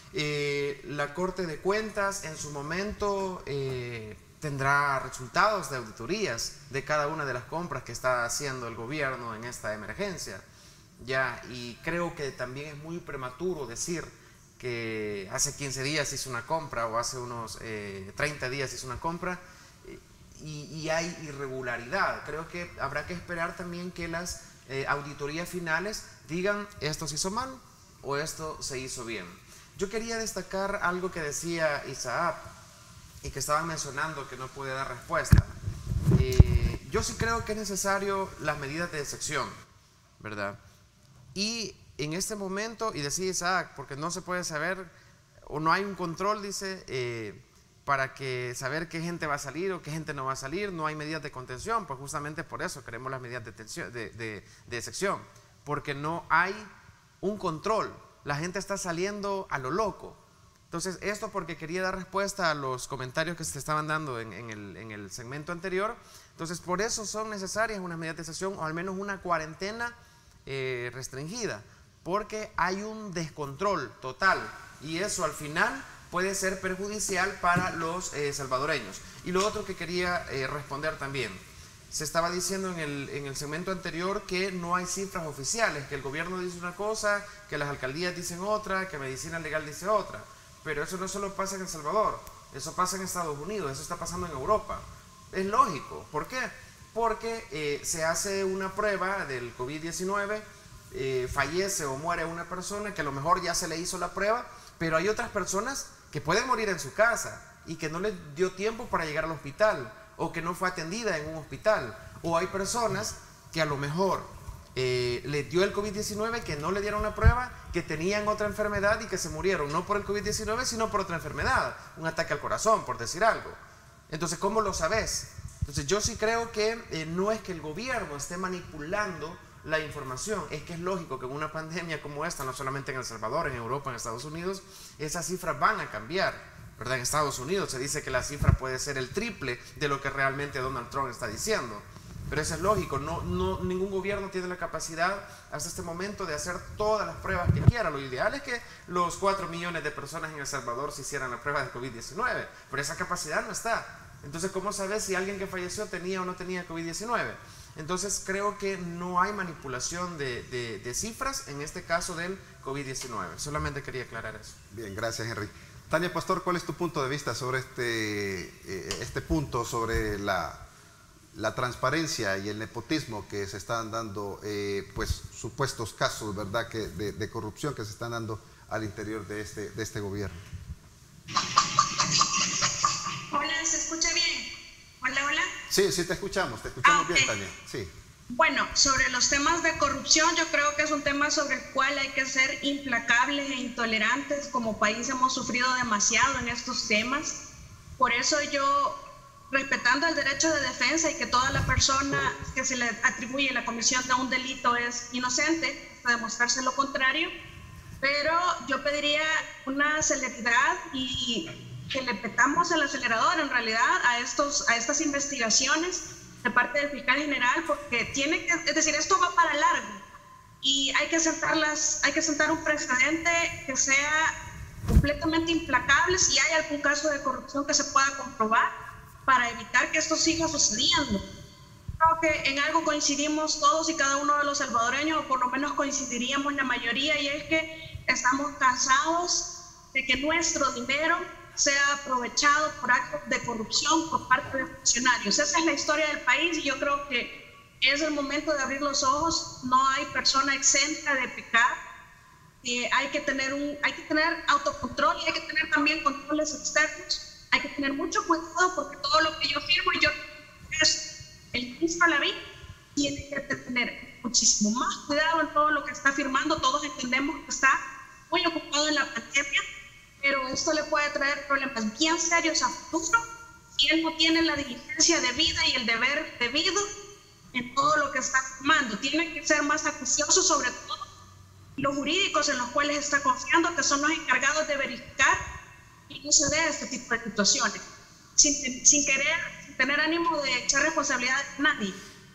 La Corte de Cuentas en su momento tendrá resultados de auditorías de cada una de las compras que está haciendo el gobierno en esta emergencia. Y creo que también es muy prematuro decir que hace 15 días hizo una compra o hace unos 30 días hizo una compra. Y hay irregularidad. Creo que habrá que esperar también que las auditorías finales digan esto se hizo mal o esto se hizo bien. Yo quería destacar algo que decía Isaac y que estaban mencionando que no pude dar respuesta. Yo sí creo que es necesario las medidas de excepción, ¿verdad? Y en este momento, y decía Isaac, porque no se puede saber o no hay un control, dice, para que saber qué gente va a salir o qué gente no va a salir, no hay medidas de contención, pues justamente por eso queremos las medidas de excepción, porque no hay un control, la gente está saliendo a lo loco. Entonces esto porque quería dar respuesta a los comentarios que se estaban dando en el segmento anterior. Entonces por eso son necesarias unas medidas de excepción o al menos una cuarentena restringida, porque hay un descontrol total y eso al final puede ser perjudicial para los salvadoreños. Y lo otro que quería responder también, se estaba diciendo en el segmento anterior que no hay cifras oficiales, que el gobierno dice una cosa, que las alcaldías dicen otra, que Medicina Legal dice otra, pero eso no solo pasa en El Salvador, eso pasa en Estados Unidos, eso está pasando en Europa. Es lógico, ¿por qué? Porque se hace una prueba del COVID-19, fallece o muere una persona que a lo mejor ya se le hizo la prueba, pero hay otras personas que pueden morir en su casa y que no le dio tiempo para llegar al hospital o que no fue atendida en un hospital, o hay personas que a lo mejor le dio el COVID-19, que no le dieron la prueba, que tenían otra enfermedad y que se murieron no por el COVID-19 sino por otra enfermedad, un ataque al corazón, por decir algo. Entonces, ¿cómo lo sabes? Entonces yo sí creo que no es que el gobierno esté manipulando la información, es que es lógico que en una pandemia como esta, no solamente en El Salvador, en Europa, en Estados Unidos, esas cifras van a cambiar, ¿verdad? En Estados Unidos se dice que la cifra puede ser el triple de lo que realmente Donald Trump está diciendo, pero eso es lógico, ningún gobierno tiene la capacidad hasta este momento de hacer todas las pruebas que quiera. Lo ideal es que los 4 millones de personas en El Salvador se hicieran la prueba de COVID-19, pero esa capacidad no está. Entonces, ¿cómo sabes si alguien que falleció tenía o no tenía COVID-19? Entonces creo que no hay manipulación de cifras en este caso del COVID-19. Solamente quería aclarar eso. Bien, gracias, Henry. Tania Pastor, ¿cuál es tu punto de vista sobre este punto, sobre la transparencia y el nepotismo que se están dando, pues supuestos casos, ¿verdad?, de corrupción que se están dando al interior de este gobierno? Hola, ¿se escucha bien? Hola, hola. Sí, te escuchamos Okay. bien, Tania. Sí. Bueno, sobre los temas de corrupción, yo creo que es un tema sobre el cual hay que ser implacables e intolerantes. Como país hemos sufrido demasiado en estos temas. Por eso yo, respetando el derecho de defensa y que toda la persona que se le atribuye la comisión de un delito es inocente, hasta demostrarse lo contrario, pero yo pediría una celeridad y que le petamos el acelerador en realidad a estas investigaciones de parte del fiscal general, porque es decir, esto va para largo y hay que sentar un precedente que sea completamente implacable si hay algún caso de corrupción que se pueda comprobar, para evitar que esto siga sucediendo. Creo que en algo coincidimos todos y cada uno de los salvadoreños, o por lo menos coincidiríamos la mayoría, y es que estamos cansados de que nuestro dinero sea aprovechado por actos de corrupción por parte de funcionarios. Esa es la historia del país y yo creo que es el momento de abrir los ojos. No hay persona exenta de pecar. Hay que tener autocontrol y hay que tener también controles externos. Hay que tener mucho cuidado porque todo lo que yo firmo el ministro Lavín tiene que tener muchísimo más cuidado en todo lo que está firmando. Todos entendemos que está muy ocupado en la pandemia, pero esto le puede traer problemas bien serios a futuro si él no tiene la diligencia debida y el deber debido en todo lo que está firmando. Tiene que ser más acucioso, sobre todo los jurídicos en los cuales está confiando, que son los encargados de verificar y no se dé este tipo de situaciones, sin tener ánimo de echar responsabilidad a nadie.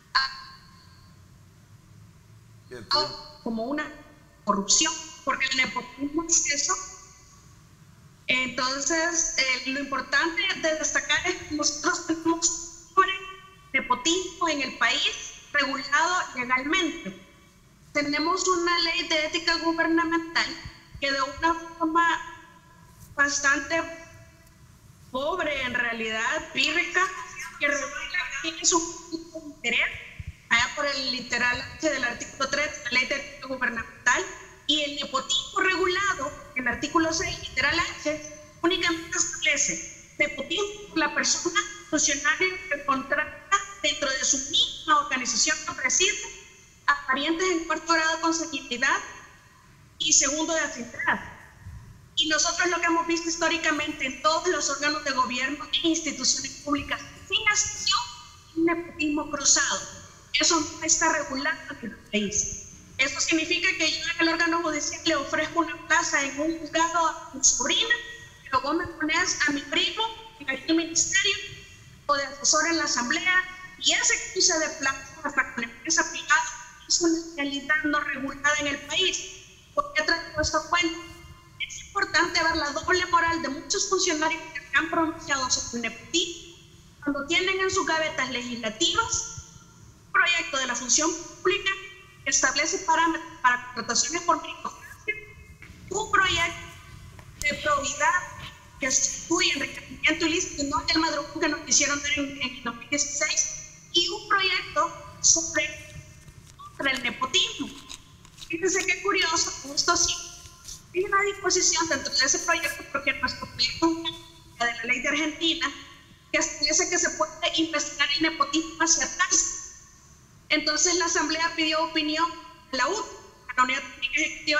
Como una corrupción, porque el nepotismo es eso. Entonces, lo importante de destacar es que nosotros tenemos un nepotismo en el país regulado legalmente. Tenemos una ley de ética gubernamental que de una forma bastante pobre, en realidad, pírrica, que regula quién es un interés, allá por el literal del artículo 3 de la ley de ética gubernamental, y el nepotismo regulado, el artículo 6, literal H, únicamente establece nepotismo por la persona funcionaria que contrata dentro de su misma organización que preside a parientes en cuarto grado de consanguinidad y segundo de afinidad. Y nosotros lo que hemos visto históricamente en todos los órganos de gobierno e instituciones públicas, sin excepción, un nepotismo cruzado. Eso no está regulado en el país. Eso significa que yo en el órgano judicial le ofrezco una plaza en un juzgado a mi sobrina, pero vos me pones a mi primo en el ministerio o de asesor en la asamblea, y ese cruce de plaza hasta con la empresa privada es una realidad no regulada en el país. ¿Por qué traigo esto a cuenta? Es importante ver la doble moral de muchos funcionarios que se han pronunciado sobre el nepotismo cuando tienen en sus gavetas legislativas un proyecto de la función pública que establece parámetros para contrataciones por meritocracia, un proyecto de probidad que sustituye enriquecimiento ilícito y no el madrugón que nos quisieron dar en 2016, y un proyecto sobre el nepotismo. Fíjense qué curioso, esto sí, hay una disposición dentro de ese proyecto, porque nuestro proyecto de la ley de Argentina, que establece que se puede investigar el nepotismo hacia atrás. Entonces la Asamblea pidió opinión a la UT, a la Unidad Técnica Ejecutiva,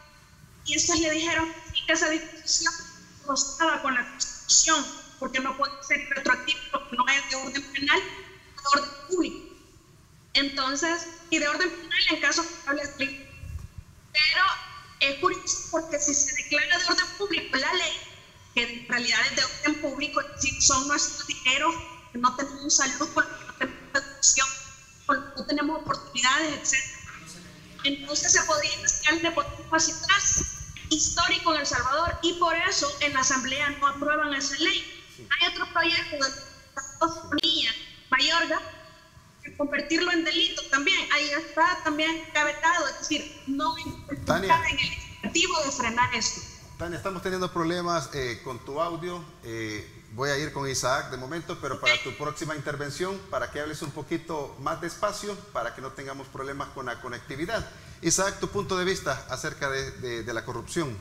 y estos le dijeron que esa disposición no estaba con la Constitución, porque no puede ser retroactivo, porque no es de orden penal, de orden público. Entonces, y de orden penal en caso de... Pero es curioso porque si se declara de orden público la ley, que en realidad es de orden público, es decir, son nuestros dineros, que no tenemos salud, porque no tenemos educación, porque no tenemos oportunidades, etc. Entonces se podría investigar el nepotismo hacia atrás, histórico en El Salvador, y por eso en la Asamblea no aprueban esa ley. Hay otro proyecto de Bonilla, Mayorga, que convertirlo en delito también. Ahí está también gavetado, es decir, no está en el legislativo de frenar esto. Tania, estamos teniendo problemas con tu audio. Voy a ir con Isaac de momento, pero para tu próxima intervención, para que hables un poquito más despacio, para que no tengamos problemas con la conectividad. Isaac, tu punto de vista acerca de la corrupción.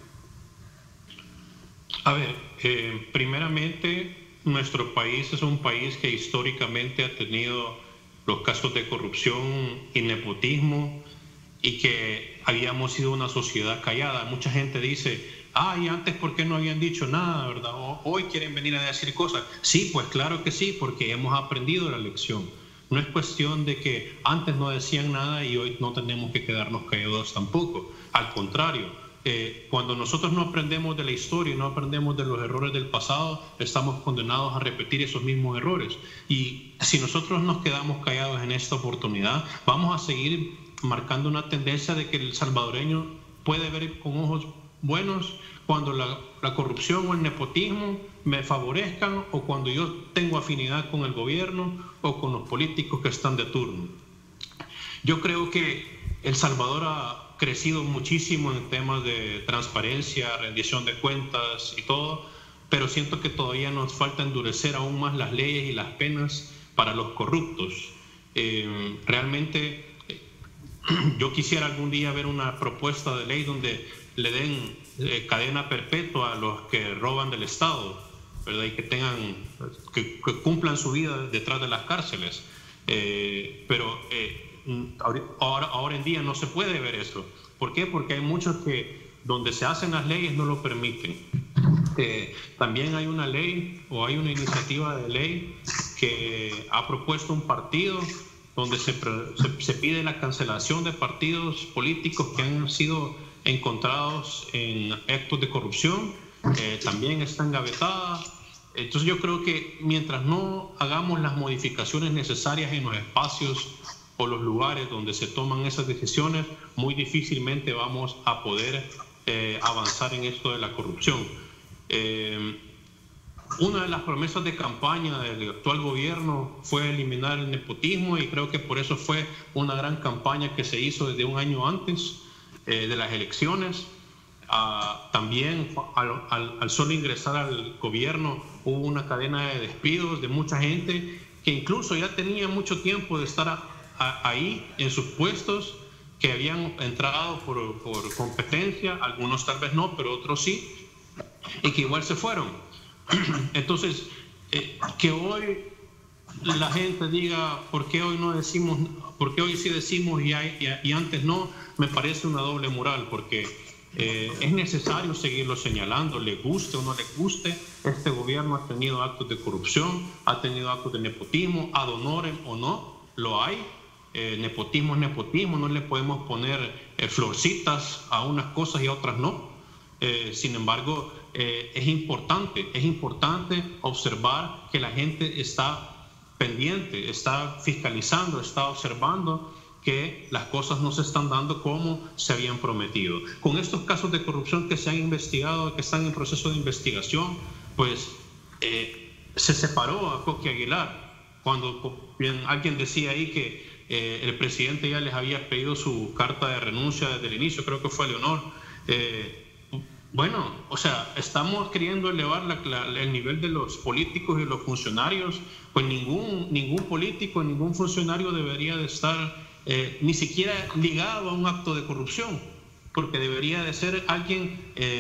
A ver, primeramente, nuestro país es un país que históricamente ha tenido los casos de corrupción y nepotismo, y que habíamos sido una sociedad callada. Mucha gente dice, y antes ¿por qué no habían dicho nada, verdad? Hoy quieren venir a decir cosas. Sí, pues claro que sí, porque hemos aprendido la lección. No es cuestión de que antes no decían nada y hoy no tenemos que quedarnos callados tampoco. Al contrario, cuando nosotros no aprendemos de la historia y no aprendemos de los errores del pasado, estamos condenados a repetir esos mismos errores. Y si nosotros nos quedamos callados en esta oportunidad, vamos a seguir marcando una tendencia de que el salvadoreño puede ver con ojos buenos cuando la corrupción o el nepotismo me favorezcan, o cuando yo tengo afinidad con el gobierno o con los políticos que están de turno. Yo creo que El Salvador ha crecido muchísimo en temas de transparencia, rendición de cuentas y todo, pero siento que todavía nos falta endurecer aún más las leyes y las penas para los corruptos. Realmente yo quisiera algún día ver una propuesta de ley donde le den cadena perpetua a los que roban del Estado, ¿verdad? Y que cumplan su vida detrás de las cárceles. Pero ahora en día no se puede ver eso. ¿Por qué? Porque hay muchos que donde se hacen las leyes no lo permiten. También hay una ley o hay una iniciativa de ley que ha propuesto un partido donde se pide la cancelación de partidos políticos que han sido encontrados en actos de corrupción. También está engavetada. Entonces yo creo que mientras no hagamos las modificaciones necesarias en los espacios o los lugares donde se toman esas decisiones, muy difícilmente vamos a poder avanzar en esto de la corrupción. Una de las promesas de campaña del actual gobierno fue eliminar el nepotismo, y creo que por eso fue una gran campaña que se hizo desde un año antes de las elecciones. También al solo ingresar al gobierno hubo una cadena de despidos de mucha gente que incluso ya tenía mucho tiempo de estar ahí en sus puestos, que habían entrado por competencia, algunos tal vez no, pero otros sí, y que igual se fueron. Entonces, que hoy la gente diga ¿por qué hoy no decimos, por qué hoy sí decimos y antes no? Me parece una doble moral, porque es necesario seguirlo señalando, le guste o no le guste. Este gobierno ha tenido actos de corrupción, ha tenido actos de nepotismo, ad honorem o no, lo hay. Nepotismo es nepotismo, no le podemos poner florcitas a unas cosas y a otras no. Sin embargo, es importante observar que la gente está pendiente, está fiscalizando, está observando que las cosas no se están dando como se habían prometido. Con estos casos de corrupción que se han investigado, que están en proceso de investigación, pues se separó a Coqui Aguilar. Cuando alguien decía ahí que el presidente ya les había pedido su carta de renuncia desde el inicio, creo que fue Leonor. Bueno, o sea, estamos queriendo elevar el nivel de los políticos y los funcionarios. Pues ningún político, ningún funcionario debería de estar ni siquiera ligado a un acto de corrupción, porque debería de ser alguien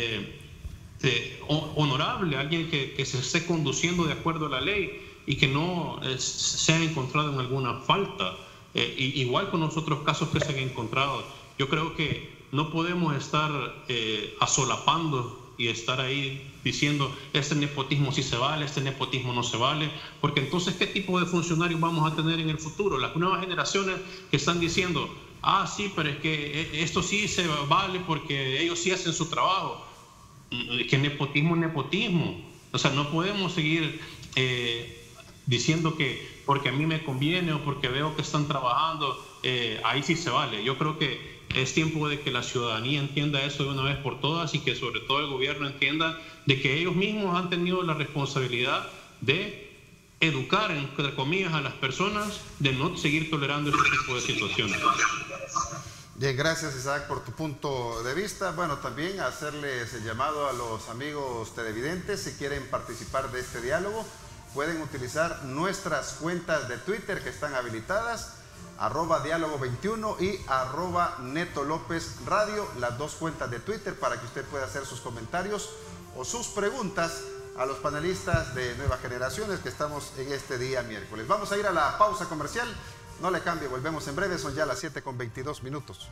honorable, alguien que se esté conduciendo de acuerdo a la ley y que no se haya encontrado en alguna falta. Igual con los otros casos que se han encontrado. Yo creo que no podemos estar asolapando y estar ahí diciendo este nepotismo sí se vale, este nepotismo no se vale, porque entonces ¿qué tipo de funcionarios vamos a tener en el futuro? Las nuevas generaciones que están diciendo, sí, pero es que esto sí se vale porque ellos sí hacen su trabajo. Que nepotismo es nepotismo. O sea, no podemos seguir diciendo que porque a mí me conviene o porque veo que están trabajando, ahí sí se vale. Yo creo que es tiempo de que la ciudadanía entienda eso de una vez por todas, y que sobre todo el gobierno entienda de que ellos mismos han tenido la responsabilidad de educar, entre comillas, a las personas de no seguir tolerando este tipo de situaciones. Bien, gracias Isaac por tu punto de vista. Bueno, también hacerles el llamado a los amigos televidentes, si quieren participar de este diálogo, pueden utilizar nuestras cuentas de Twitter que están habilitadas, @diálogo21 y @netolopezradio, las dos cuentas de Twitter, para que usted pueda hacer sus comentarios o sus preguntas a los panelistas de Nuevas Generaciones que estamos en este día miércoles. Vamos a ir a la pausa comercial. No le cambie, volvemos en breve, son ya las 7:22.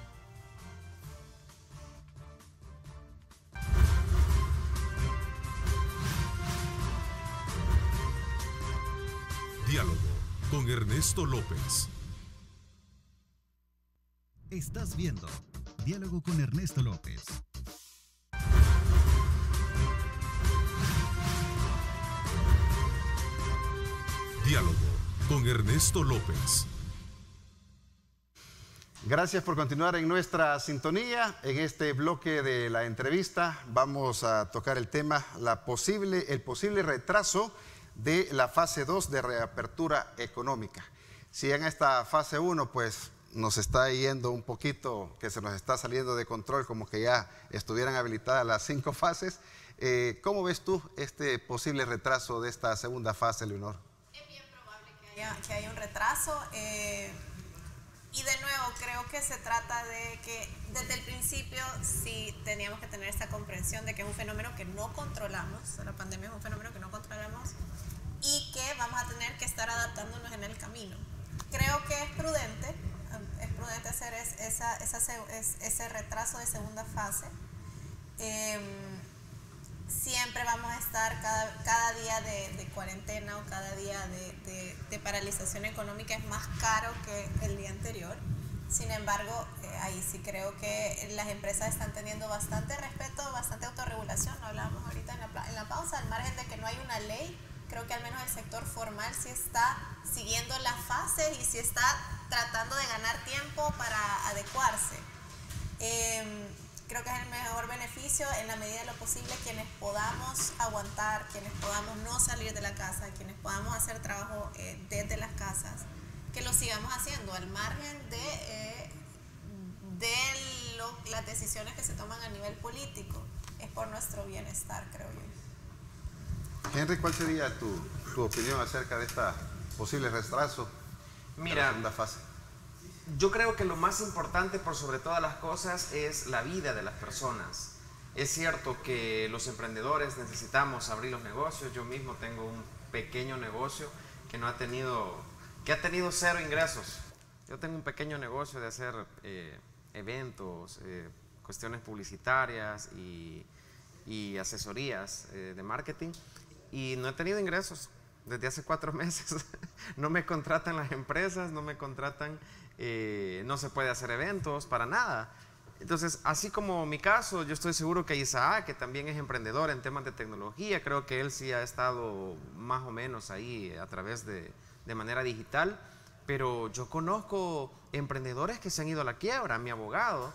Diálogo con Ernesto López. Estás viendo Diálogo con Ernesto López. Diálogo con Ernesto López. Gracias por continuar en nuestra sintonía. En este bloque de la entrevista vamos a tocar el tema, el posible retraso de la fase 2 de reapertura económica. Si en esta fase 1 pues nos está yendo un poquito, que se nos está saliendo de control, como que ya estuvieran habilitadas las 5 fases, ¿cómo ves tú este posible retraso de esta segunda fase, Leonor? Es bien probable que haya un retraso. Y de nuevo, creo que se trata de que desde el principio sí teníamos que tener esta comprensión de que es un fenómeno que no controlamos, la pandemia es un fenómeno que no controlamos y que vamos a tener que estar adaptándonos en el camino. Creo que es prudente hacer ese retraso de segunda fase. Siempre vamos a estar cada día de cuarentena o cada día de paralización económica es más caro que el día anterior. Sin embargo, ahí sí creo que las empresas están teniendo bastante respeto, bastante autorregulación. Lo hablábamos ahorita en la pausa, al margen de que no hay una ley. Creo que al menos el sector formal sí está siguiendo las fases y sí está tratando de ganar tiempo para adecuarse. Creo que es el mejor beneficio en la medida de lo posible quienes podamos aguantar, quienes podamos no salir de la casa, quienes podamos hacer trabajo desde las casas, que lo sigamos haciendo al margen de las decisiones que se toman a nivel político. Es por nuestro bienestar, creo yo. Henry, ¿cuál sería tu opinión acerca de esta posible retraso de la segunda fase? Yo creo que lo más importante por sobre todas las cosas es la vida de las personas. Es cierto que los emprendedores necesitamos abrir los negocios. Yo mismo tengo un pequeño negocio que ha tenido 0 ingresos. Yo tengo un pequeño negocio de hacer eventos, cuestiones publicitarias y asesorías de marketing, y no he tenido ingresos desde hace 4 meses. No me contratan las empresas, no me contratan, no se puede hacer eventos para nada. Entonces, así como mi caso, yo estoy seguro que Isaac, que también es emprendedor en temas de tecnología, creo que él sí ha estado más o menos ahí a través de manera digital, pero yo conozco emprendedores que se han ido a la quiebra. Mi abogado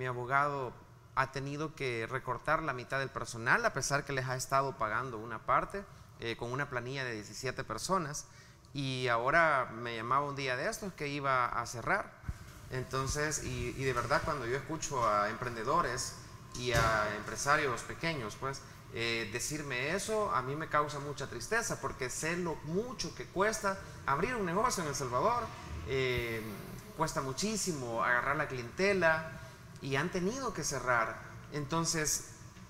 ha tenido que recortar la mitad del personal, a pesar que les ha estado pagando una parte, con una planilla de 17 personas, y ahora me llamaba un día de estos que iba a cerrar. Entonces, y de verdad, cuando yo escucho a emprendedores y a empresarios pequeños, pues, decirme eso, a mí me causa mucha tristeza, porque sé lo mucho que cuesta abrir un negocio en El Salvador. Cuesta muchísimo agarrar la clientela, y han tenido que cerrar. Entonces,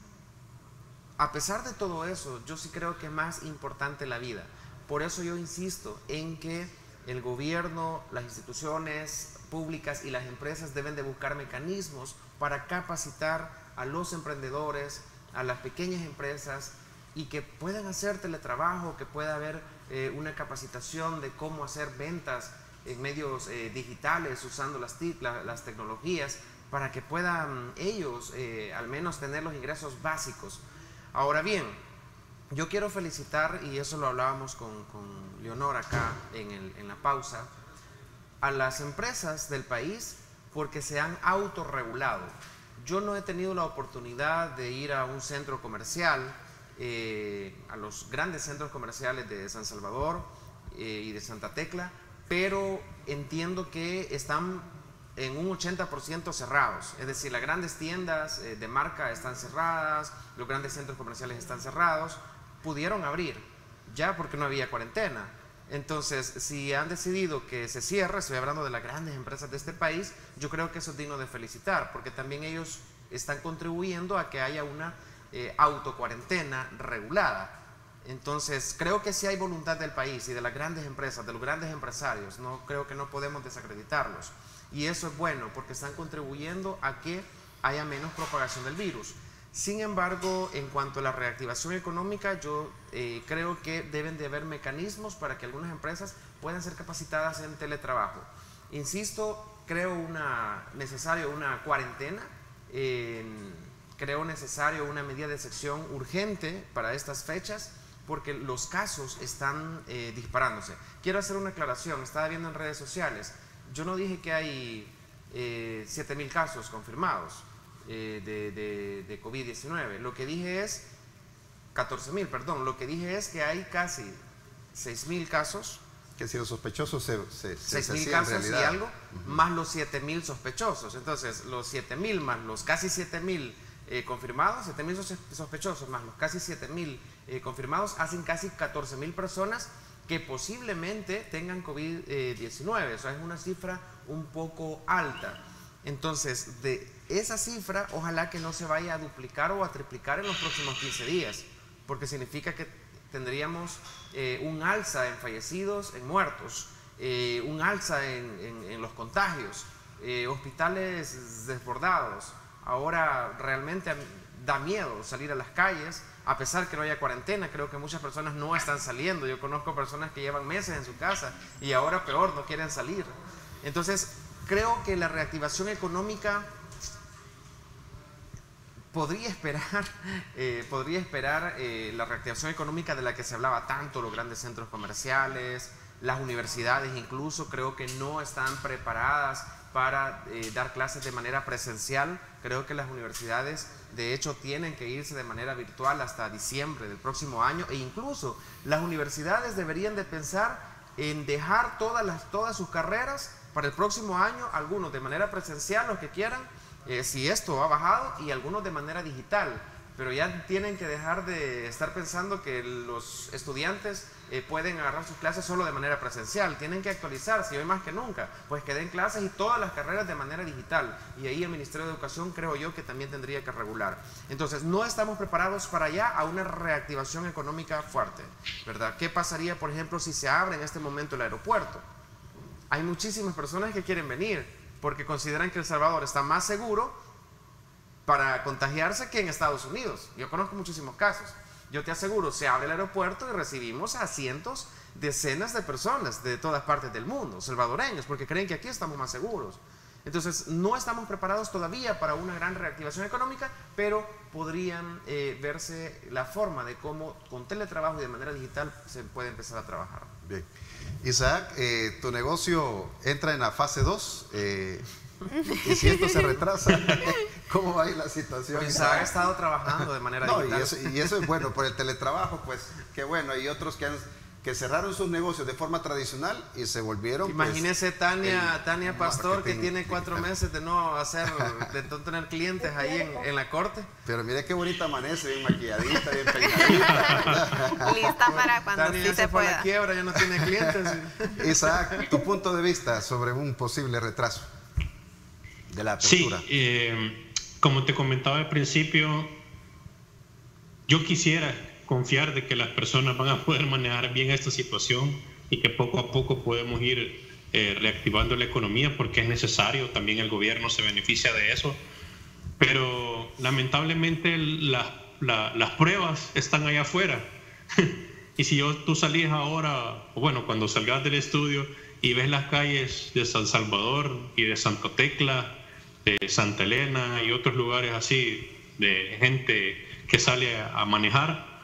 a pesar de todo eso, yo sí creo que es más importante la vida. Por eso yo insisto en que el gobierno, las instituciones públicas y las empresas deben de buscar mecanismos para capacitar a los emprendedores, a las pequeñas empresas, y que puedan hacer teletrabajo, que pueda haber una capacitación de cómo hacer ventas en medios digitales usando las tecnologías, para que puedan ellos al menos tener los ingresos básicos. Ahora bien, yo quiero felicitar, y eso lo hablábamos con Leonor acá en la pausa, a las empresas del país, porque se han autorregulado. Yo no he tenido la oportunidad de ir a un centro comercial, a los grandes centros comerciales de San Salvador, y de Santa Tecla, pero entiendo que están en un 80% cerrados, es decir, las grandes tiendas de marca están cerradas, los grandes centros comerciales están cerrados, pudieron abrir ya porque no había cuarentena. Entonces, si han decidido que se cierre, estoy hablando de las grandes empresas de este país, yo creo que eso es digno de felicitar, porque también ellos están contribuyendo a que haya una autocuarentena regulada. Entonces, creo que sí hay voluntad del país y de las grandes empresas, de los grandes empresarios, no creo que no podemos desacreditarlos. Y eso es bueno, porque están contribuyendo a que haya menos propagación del virus. Sin embargo, en cuanto a la reactivación económica, yo creo que deben de haber mecanismos para que algunas empresas puedan ser capacitadas en teletrabajo. Insisto, creo necesario una cuarentena, creo necesario una medida de excepción urgente para estas fechas, porque los casos están disparándose. Quiero hacer una aclaración, estaba viendo en redes sociales, yo no dije que hay 7.000 casos confirmados de COVID-19, lo que dije es 14.000, perdón, lo que dije es que hay casi 6.000 casos. Que si los sospechosos se 6.000 casos y algo, más los 7.000 sospechosos. Entonces, los 7.000 más los casi 7.000 confirmados, 7.000 sospechosos más los casi 7.000 confirmados, hacen casi 14.000 personas que posiblemente tengan COVID-19. O sea, es una cifra un poco alta. Entonces, de esa cifra, ojalá que no se vaya a duplicar o a triplicar en los próximos 15 días, porque significa que tendríamos un alza en fallecidos, en muertos, un alza en los contagios, hospitales desbordados. Ahora realmente da miedo salir a las calles, a pesar que no haya cuarentena. Creo que muchas personas no están saliendo. Yo conozco personas que llevan meses en su casa y ahora peor, no quieren salir. Entonces, creo que la reactivación económica podría esperar la reactivación económica de la que se hablaba tanto, los grandes centros comerciales, las universidades incluso, creo que no están preparadas para dar clases de manera presencial. Creo que las universidades de hecho tienen que irse de manera virtual hasta diciembre del próximo año, e incluso las universidades deberían de pensar en dejar todas sus carreras para el próximo año, algunos de manera presencial, los que quieran, si esto ha bajado, y algunos de manera digital, pero ya tienen que dejar de estar pensando que los estudiantes pueden agarrar sus clases solo de manera presencial. Tienen que actualizarse, y hoy más que nunca, pues que den clases y todas las carreras de manera digital, y ahí el Ministerio de Educación creo yo que también tendría que regular. Entonces, no estamos preparados para ya a una reactivación económica fuerte, ¿verdad? ¿Qué pasaría, por ejemplo, si se abre en este momento el aeropuerto? Hay muchísimas personas que quieren venir porque consideran que El Salvador está más seguro para contagiarse que en Estados Unidos. Yo conozco muchísimos casos. Yo te aseguro, se abre el aeropuerto y recibimos a cientos, decenas de personas de todas partes del mundo, salvadoreños, porque creen que aquí estamos más seguros. Entonces, no estamos preparados todavía para una gran reactivación económica, pero podrían verse la forma de cómo con teletrabajo y de manera digital se puede empezar a trabajar. Bien. Isaac, tu negocio entra en la fase 2 y si esto se retrasa, ¿cómo va a ir la situación? Pues Isaac ha estado trabajando de manera digital. Y eso es bueno, por el teletrabajo, pues qué bueno. Hay otros que cerraron sus negocios de forma tradicional y se volvieron. Imagínese Tania Pastor, que tiene 4 meses de no tener clientes ahí en la corte. Pero mire qué bonita amanece, bien maquilladita, bien peinadita. Lista para cuando Tania sí se fue a pueda. la quiebra, ya no tiene clientes. Isaac, tu punto de vista sobre un posible retraso de la apertura. Sí, como te comentaba al principio, yo quisiera confiar de que las personas van a poder manejar bien esta situación y que poco a poco podemos ir reactivando la economía, porque es necesario, también el gobierno se beneficia de eso, pero lamentablemente las pruebas están allá afuera. Y si tú salís ahora, o bueno, cuando salgas del estudio y ves las calles de San Salvador y de Santa Tecla, de Santa Elena y otros lugares así, de gente que sale a manejar,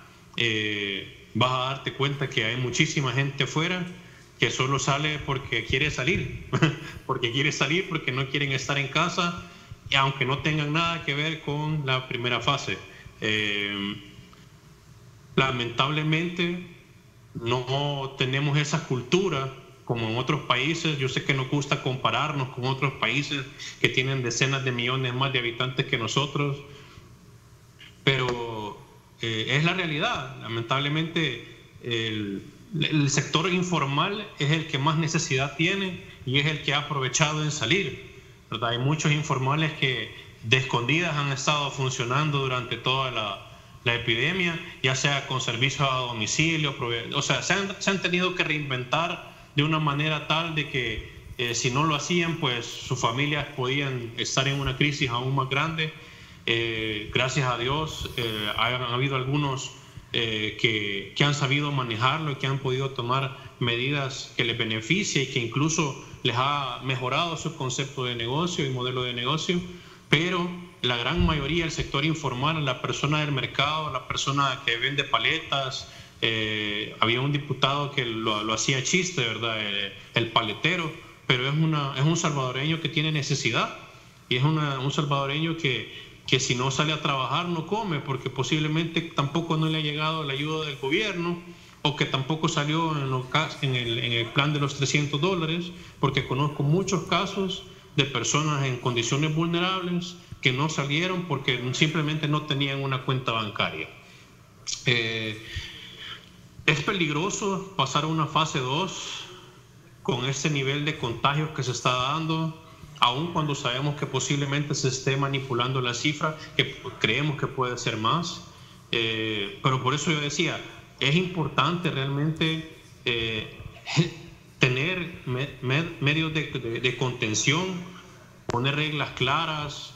vas a darte cuenta que hay muchísima gente afuera que solo sale porque quiere salir, porque no quieren estar en casa, y aunque no tengan nada que ver con la primera fase. Lamentablemente no tenemos esa cultura como en otros países. Yo sé que nos gusta compararnos con otros países que tienen decenas de millones más de habitantes que nosotros, pero es la realidad. Lamentablemente el sector informal es el que más necesidad tiene y es el que ha aprovechado en salir, ¿verdad? Hay muchos informales que de escondidas han estado funcionando durante toda la epidemia, ya sea con servicios a domicilio, o sea, se han tenido que reinventar de una manera tal de que si no lo hacían, pues sus familias podían estar en una crisis aún más grande. Gracias a Dios han habido algunos que han sabido manejarlo y que han podido tomar medidas que les beneficien y que incluso les ha mejorado su concepto de negocio y modelo de negocio, pero la gran mayoría del sector informal, la persona del mercado, la persona que vende paletas, había un diputado que lo hacía chiste, ¿verdad? El paletero, pero es un salvadoreño que tiene necesidad y es un salvadoreño que si no sale a trabajar no come, porque posiblemente tampoco no le ha llegado la ayuda del gobierno, o que tampoco salió en el plan de los $300, porque conozco muchos casos de personas en condiciones vulnerables que no salieron porque simplemente no tenían una cuenta bancaria. Es peligroso pasar a una fase 2 con este nivel de contagios que se está dando, aun cuando sabemos que posiblemente se esté manipulando la cifra, que creemos que puede ser más. Pero por eso yo decía, es importante realmente tener medios de contención, poner reglas claras,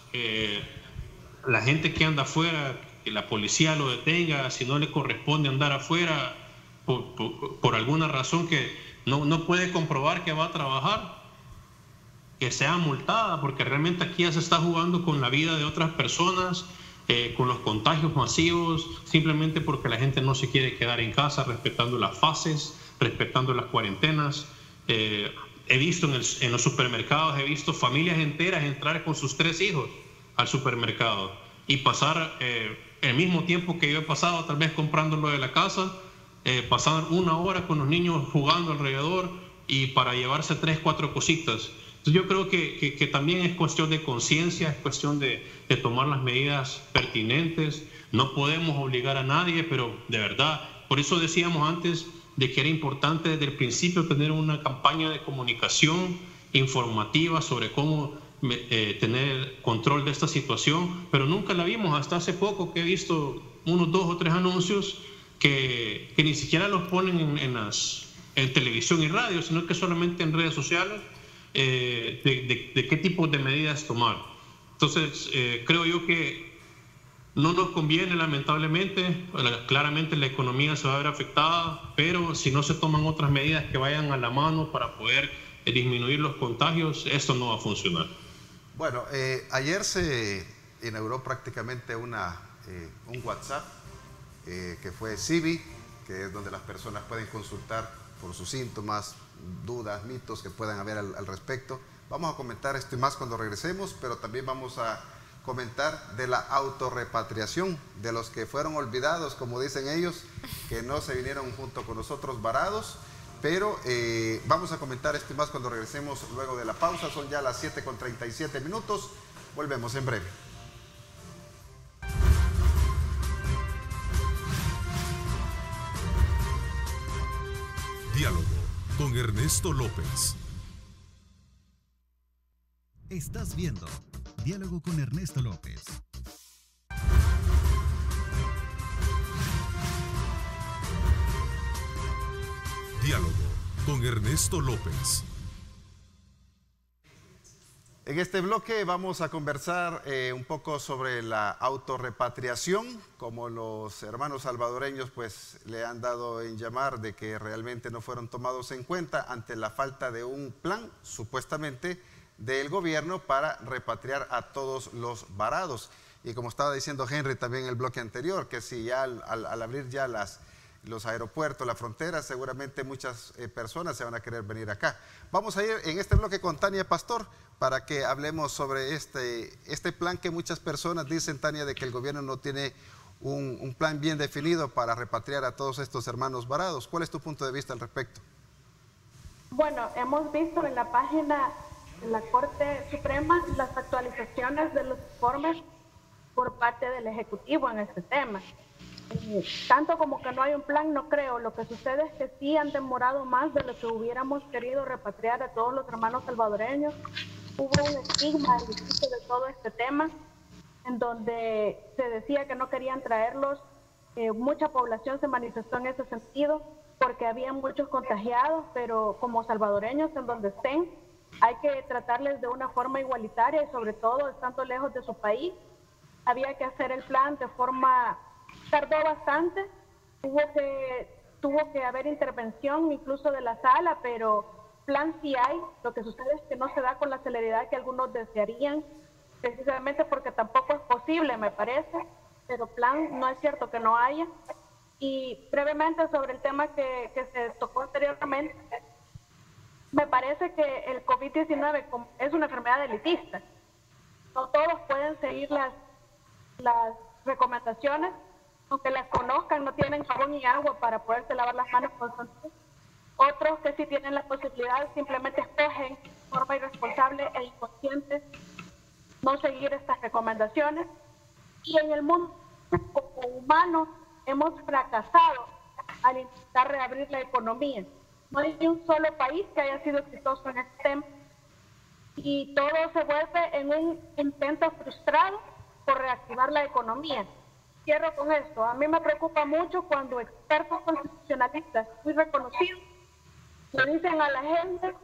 la gente que anda afuera, que la policía lo detenga, si no le corresponde andar afuera por alguna razón que no puede comprobar que va a trabajar, que sea multada, porque realmente aquí ya se está jugando con la vida de otras personas, con los contagios masivos, simplemente porque la gente no se quiere quedar en casa, respetando las fases, respetando las cuarentenas. He visto en los supermercados, he visto familias enteras entrar con sus 3 hijos al supermercado y pasar el mismo tiempo que yo he pasado tal vez comprándolo de la casa, pasar 1 hora con los niños jugando alrededor y para llevarse 3, 4 cositas. Entonces yo creo que también es cuestión de conciencia, es cuestión de tomar las medidas pertinentes. No podemos obligar a nadie, pero de verdad, por eso decíamos antes de que era importante desde el principio tener una campaña de comunicación informativa sobre cómo tener control de esta situación, pero nunca la vimos hasta hace poco, que he visto unos 2 o 3 anuncios que ni siquiera los ponen en televisión y radio, sino que solamente en redes sociales, de qué tipo de medidas tomar. Entonces, creo yo que no nos conviene, lamentablemente. Claramente la economía se va a ver afectada, pero si no se toman otras medidas que vayan a la mano para poder disminuir los contagios, esto no va a funcionar. Bueno, ayer se inauguró prácticamente un WhatsApp que fue Civi, que es donde las personas pueden consultar por sus síntomas, dudas, mitos que puedan haber al respecto. Vamos a comentar esto y más cuando regresemos, pero también vamos a comentar de la autorrepatriación, de los que fueron olvidados, como dicen ellos, que no se vinieron junto con nosotros varados, pero vamos a comentar esto y más cuando regresemos luego de la pausa. Son ya las 7:37. Volvemos en breve. Diálogo con Ernesto López. Estás viendo Diálogo con Ernesto López. Diálogo con Ernesto López. En este bloque vamos a conversar un poco sobre la autorrepatriación, como los hermanos salvadoreños pues le han dado en llamar de que realmente no fueron tomados en cuenta ante la falta de un plan supuestamente del gobierno para repatriar a todos los varados. Y como estaba diciendo Henry también en el bloque anterior, que si ya al abrir ya los aeropuertos, la frontera, seguramente muchas personas se van a querer venir acá. Vamos a ir en este bloque con Tania Pastor para que hablemos sobre este plan que muchas personas dicen, Tania, de que el gobierno no tiene un plan bien definido para repatriar a todos estos hermanos varados. ¿Cuál es tu punto de vista al respecto? Bueno, hemos visto en la página de la Corte Suprema las actualizaciones de los informes por parte del Ejecutivo en este tema. Tanto como que no hay un plan, no creo. Lo que sucede es que sí han demorado más de lo que hubiéramos querido repatriar a todos los hermanos salvadoreños. Hubo un estigma al inicio de todo este tema, en donde se decía que no querían traerlos. Mucha población se manifestó en ese sentido, porque había muchos contagiados, pero como salvadoreños en donde estén, hay que tratarles de una forma igualitaria y sobre todo estando lejos de su país. Había que hacer el plan de forma... Tardó bastante, tuvo que haber intervención incluso de la sala, pero plan sí hay. Lo que sucede es que no se da con la celeridad que algunos desearían, precisamente porque tampoco es posible, me parece, pero plan no es cierto que no haya. Y brevemente sobre el tema que se tocó anteriormente, me parece que el COVID-19 es una enfermedad elitista. No todos pueden seguir las recomendaciones, aunque las conozcan, no tienen jabón y agua para poderse lavar las manos constantemente. Otros que sí tienen la posibilidad simplemente escogen de forma irresponsable e inconsciente no seguir estas recomendaciones. Y en el mundo como humanos hemos fracasado al intentar reabrir la economía. No hay ni un solo país que haya sido exitoso en este tema y todo se vuelve en un intento frustrado por reactivar la economía. Cierro con esto. A mí me preocupa mucho cuando expertos constitucionalistas muy reconocidos le dicen a la gente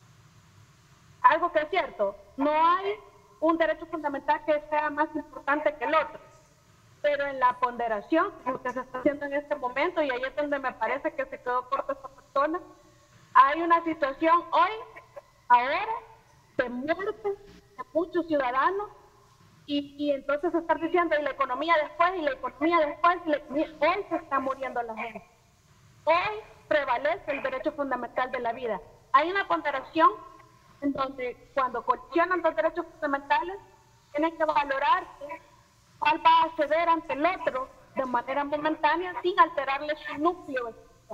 algo que es cierto: no hay un derecho fundamental que sea más importante que el otro, pero en la ponderación, lo que se está haciendo en este momento, y ahí es donde me parece que se quedó corta esta persona, hay una situación hoy, ahora, de muerte de muchos ciudadanos. Y entonces estar diciendo, y la economía después, y la economía después, hoy se está muriendo la gente. Hoy prevalece el derecho fundamental de la vida. Hay una ponderación en donde cuando colisionan dos derechos fundamentales, tienen que valorar cuál va a ceder ante el otro de manera momentánea sin alterarle su núcleo.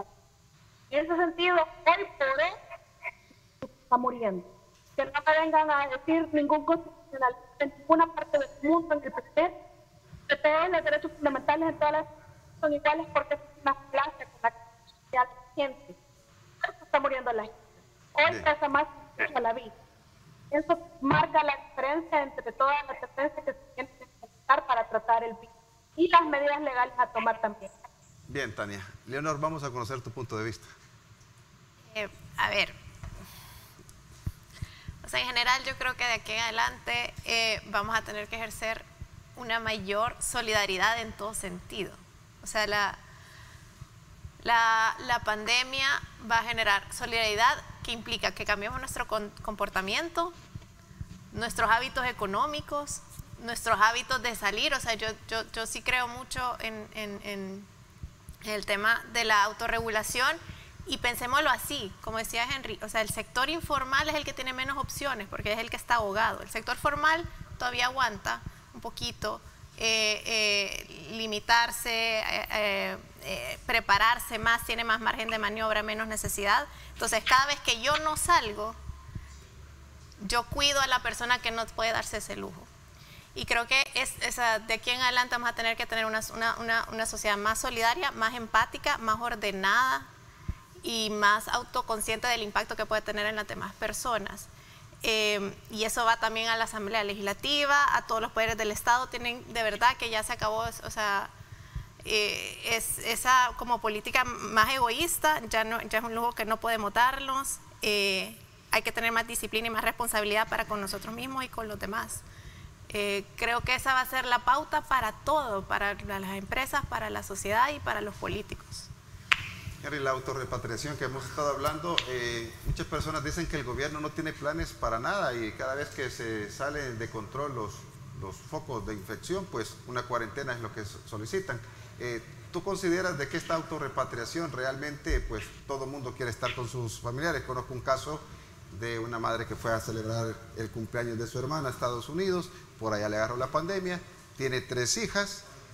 En ese sentido, hoy por hoy está muriendo. Que no me vengan a decir ningún constitucional en ninguna parte del mundo en que se esté, que todos los derechos fundamentales en todas las son iguales porque es una clase con la que la gente está muriendo la gente. Hoy pesa más a la vida. Eso marca la diferencia entre todas las defensas que se tienen que implementar para tratar el virus y las medidas legales a tomar también. Bien, Tania. Leonor, vamos a conocer tu punto de vista. A ver, o sea, en general yo creo que de aquí en adelante vamos a tener que ejercer una mayor solidaridad en todo sentido. O sea, la pandemia va a generar solidaridad que implica que cambiemos nuestro comportamiento, nuestros hábitos económicos, nuestros hábitos de salir. O sea, yo sí creo mucho en el tema de la autorregulación. Y pensémoslo así, como decía Henry, o sea, el sector informal es el que tiene menos opciones porque es el que está ahogado. El sector formal todavía aguanta un poquito, limitarse, prepararse más, tiene más margen de maniobra, menos necesidad. Entonces, cada vez que yo no salgo, yo cuido a la persona que no puede darse ese lujo. Y creo que de aquí en adelante vamos a tener que tener una sociedad más solidaria, más empática, más ordenada y más autoconsciente del impacto que puede tener en las demás personas. Y eso va también a la Asamblea Legislativa, a todos los poderes del Estado. Tienen de verdad que ya se acabó, o sea, esa como política más egoísta, ya es un lujo que no podemos darnos. Hay que tener más disciplina y más responsabilidad para con nosotros mismos y con los demás. Creo que esa va a ser la pauta para todo, para las empresas, para la sociedad y para los políticos. Henry, la autorrepatriación que hemos estado hablando, muchas personas dicen que el gobierno no tiene planes para nada y cada vez que se salen de control los focos de infección, pues una cuarentena es lo que solicitan. ¿Tú consideras de que esta autorrepatriación realmente, pues todo el mundo quiere estar con sus familiares? Conozco un caso de una madre que fue a celebrar el cumpleaños de su hermana a Estados Unidos, por allá le agarró la pandemia, tiene 3 hijas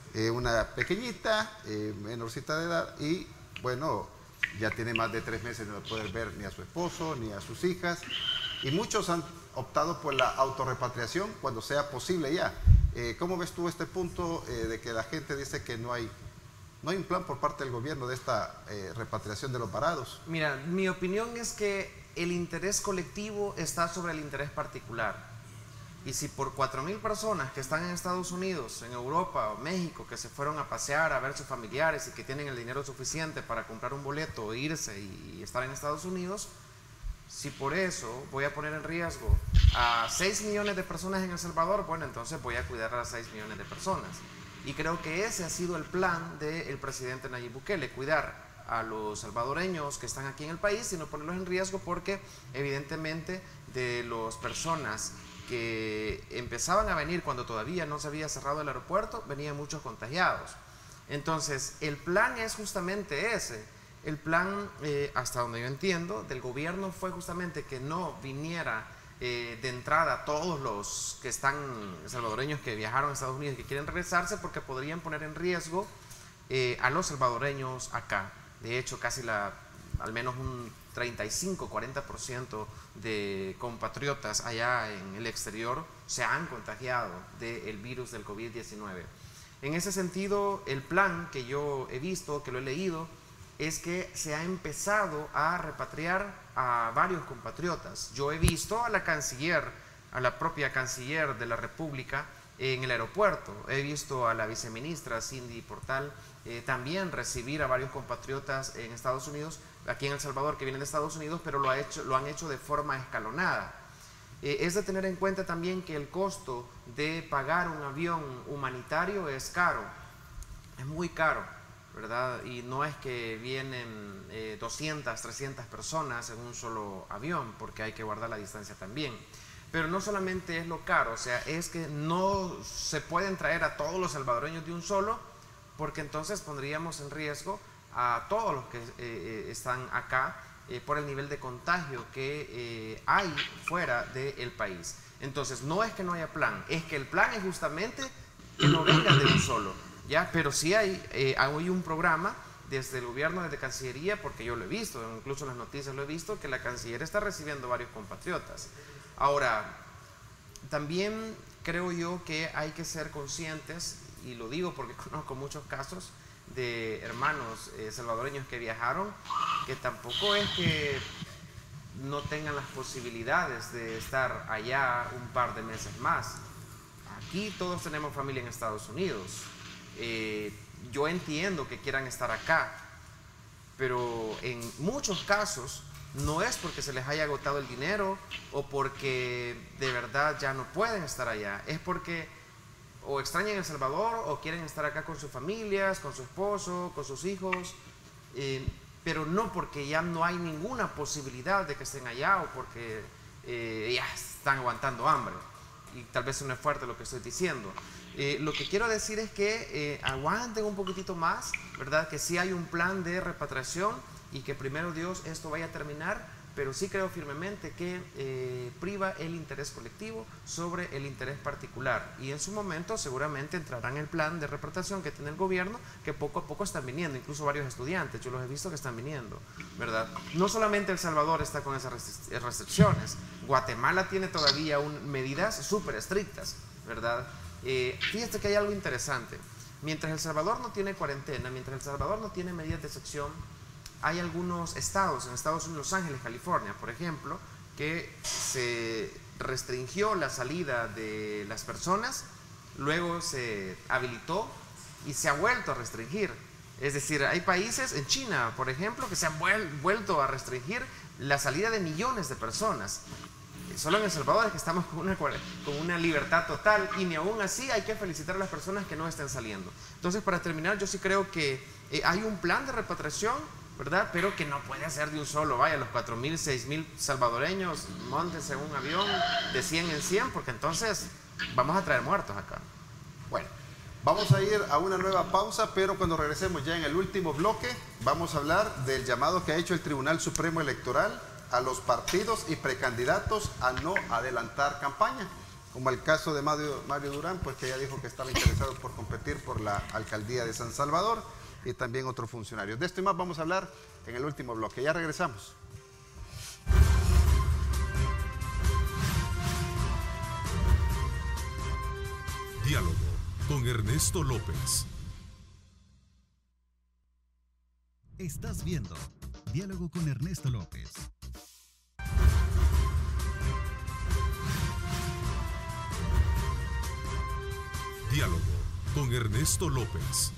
una pequeñita, menorcita de edad, y bueno, ya tiene más de 3 meses de no poder ver ni a su esposo ni a sus hijas, y muchos han optado por la autorrepatriación cuando sea posible ya. ¿Cómo ves tú este punto de que la gente dice que no hay un plan por parte del gobierno de esta repatriación de los varados? Mira, mi opinión es que el interés colectivo está sobre el interés particular. Y si por 4.000 personas que están en Estados Unidos, en Europa o México, que se fueron a pasear, a ver sus familiares y que tienen el dinero suficiente para comprar un boleto, irse y estar en Estados Unidos, si por eso voy a poner en riesgo a 6 millones de personas en El Salvador, bueno, entonces voy a cuidar a las 6 millones de personas. Y creo que ese ha sido el plan del presidente Nayib Bukele, cuidar a los salvadoreños que están aquí en el país y no ponerlos en riesgo, porque evidentemente de las personas que empezaban a venir cuando todavía no se había cerrado el aeropuerto, venían muchos contagiados. Entonces, el plan es justamente ese. El plan, hasta donde yo entiendo, del gobierno fue justamente que no viniera de entrada todos los que están salvadoreños que viajaron a Estados Unidos y que quieren regresarse, porque podrían poner en riesgo a los salvadoreños acá. De hecho, casi al menos un 35-40% de compatriotas allá en el exterior se han contagiado del virus del COVID-19. En ese sentido, el plan que yo he visto, que lo he leído, es que se ha empezado a repatriar a varios compatriotas. Yo he visto a la canciller, a la propia canciller de la República en el aeropuerto. He visto a la viceministra Cindy Portal también recibir a varios compatriotas en Estados Unidos, aquí en El Salvador, que vienen de Estados Unidos, pero lo han hecho de forma escalonada. Es de tener en cuenta también que el costo de pagar un avión humanitario es caro, es muy caro, ¿verdad? Y no es que vienen 200, 300 personas en un solo avión, porque hay que guardar la distancia también. Pero no solamente es lo caro, o sea, es que no se pueden traer a todos los salvadoreños de un solo, porque entonces pondríamos en riesgo a todos los que están acá por el nivel de contagio que hay fuera del país. Entonces, no es que no haya plan, es que el plan es justamente que no vengan de un solo, ¿ya? Pero sí hay un programa desde el gobierno, desde Cancillería, porque yo lo he visto, incluso en las noticias lo he visto, que la Canciller está recibiendo varios compatriotas. Ahora, también creo yo que hay que ser conscientes, y lo digo porque conozco muchos casos de hermanos salvadoreños que viajaron, que tampoco es que no tengan las posibilidades de estar allá un par de meses más. Aquí todos tenemos familia en Estados Unidos. Yo entiendo que quieran estar acá, pero en muchos casos no es porque se les haya agotado el dinero o porque de verdad ya no pueden estar allá, es porque o extrañan El Salvador o quieren estar acá con sus familias, con su esposo, con sus hijos, pero no porque ya no hay ninguna posibilidad de que estén allá o porque ya están aguantando hambre. Y tal vez no es fuerte lo que estoy diciendo. Lo que quiero decir es que aguanten un poquitito más, ¿verdad? Que sí hay un plan de repatriación y que primero Dios esto vaya a terminar, pero sí creo firmemente que priva el interés colectivo sobre el interés particular, y en su momento seguramente entrará en el plan de repatriación que tiene el gobierno, que poco a poco están viniendo, incluso varios estudiantes, yo los he visto que están viniendo, ¿verdad? No solamente El Salvador está con esas restricciones, Guatemala tiene todavía medidas súper estrictas, ¿verdad? Fíjate que hay algo interesante. Mientras El Salvador no tiene cuarentena, mientras El Salvador no tiene medidas de excepción, hay algunos estados, en Estados Unidos, Los Ángeles, California, por ejemplo, que se restringió la salida de las personas, luego se habilitó y se ha vuelto a restringir. Es decir, hay países, en China, por ejemplo, que se han vuelto a restringir la salida de millones de personas. Solo en El Salvador es que estamos con una libertad total, y ni aún así hay que felicitar a las personas que no estén saliendo. Entonces, para terminar, yo sí creo que hay un plan de repatriación, ¿verdad? Pero que no puede ser de un solo. Vaya, los 4.000, 6.000 salvadoreños, móntense en un avión de 100 en 100, porque entonces vamos a traer muertos acá. Bueno, vamos a ir a una nueva pausa, pero cuando regresemos ya en el último bloque, vamos a hablar del llamado que ha hecho el Tribunal Supremo Electoral a los partidos y precandidatos a no adelantar campaña. como el caso de Mario Durán, pues que ya dijo que estaba interesado por competir por la alcaldía de San Salvador, y también otros funcionarios. De esto y más vamos a hablar en el último bloque. Ya regresamos. Diálogo con Ernesto López. Estás viendo Diálogo con Ernesto López. Diálogo con Ernesto López.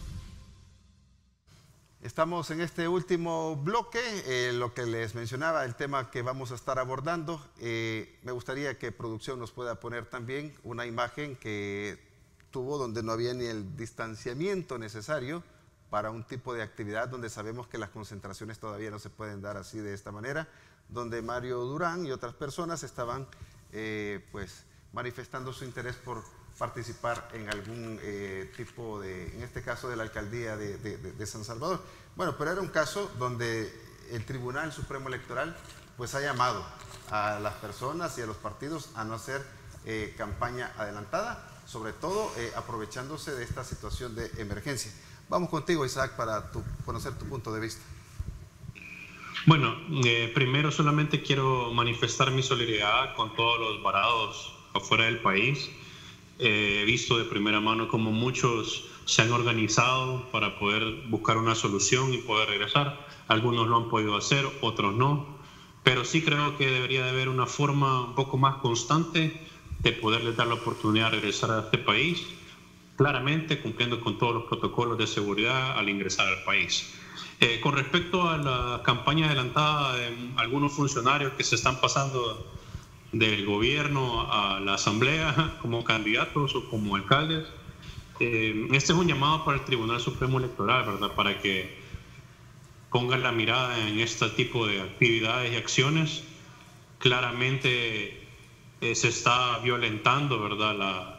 Estamos en este último bloque, lo que les mencionaba, el tema que vamos a estar abordando. Me gustaría que producción nos pueda poner también una imagen que tuvo donde no había ni el distanciamiento necesario para un tipo de actividad donde sabemos que las concentraciones todavía no se pueden dar así de esta manera, donde Mario Durán y otras personas estaban pues manifestando su interés por participar en algún tipo de, en este caso de la alcaldía de San Salvador. Bueno, pero era un caso donde el Tribunal Supremo Electoral pues ha llamado a las personas y a los partidos a no hacer campaña adelantada, sobre todo aprovechándose de esta situación de emergencia. Vamos contigo, Isaac, para conocer tu punto de vista. Bueno, primero solamente quiero manifestar mi solidaridad con todos los varados afuera del país. He visto de primera mano cómo muchos se han organizado para poder buscar una solución y poder regresar. Algunos lo han podido hacer, otros no. Pero sí creo que debería de haber una forma un poco más constante de poderles dar la oportunidad de regresar a este país, claramente cumpliendo con todos los protocolos de seguridad al ingresar al país. Con respecto a la campaña adelantada de algunos funcionarios que se están pasando del gobierno a la asamblea como candidatos o como alcaldes, este es un llamado para el Tribunal Supremo Electoral, ¿verdad? Para que pongan la mirada en este tipo de actividades y acciones. Claramente se está violentando, ¿verdad?,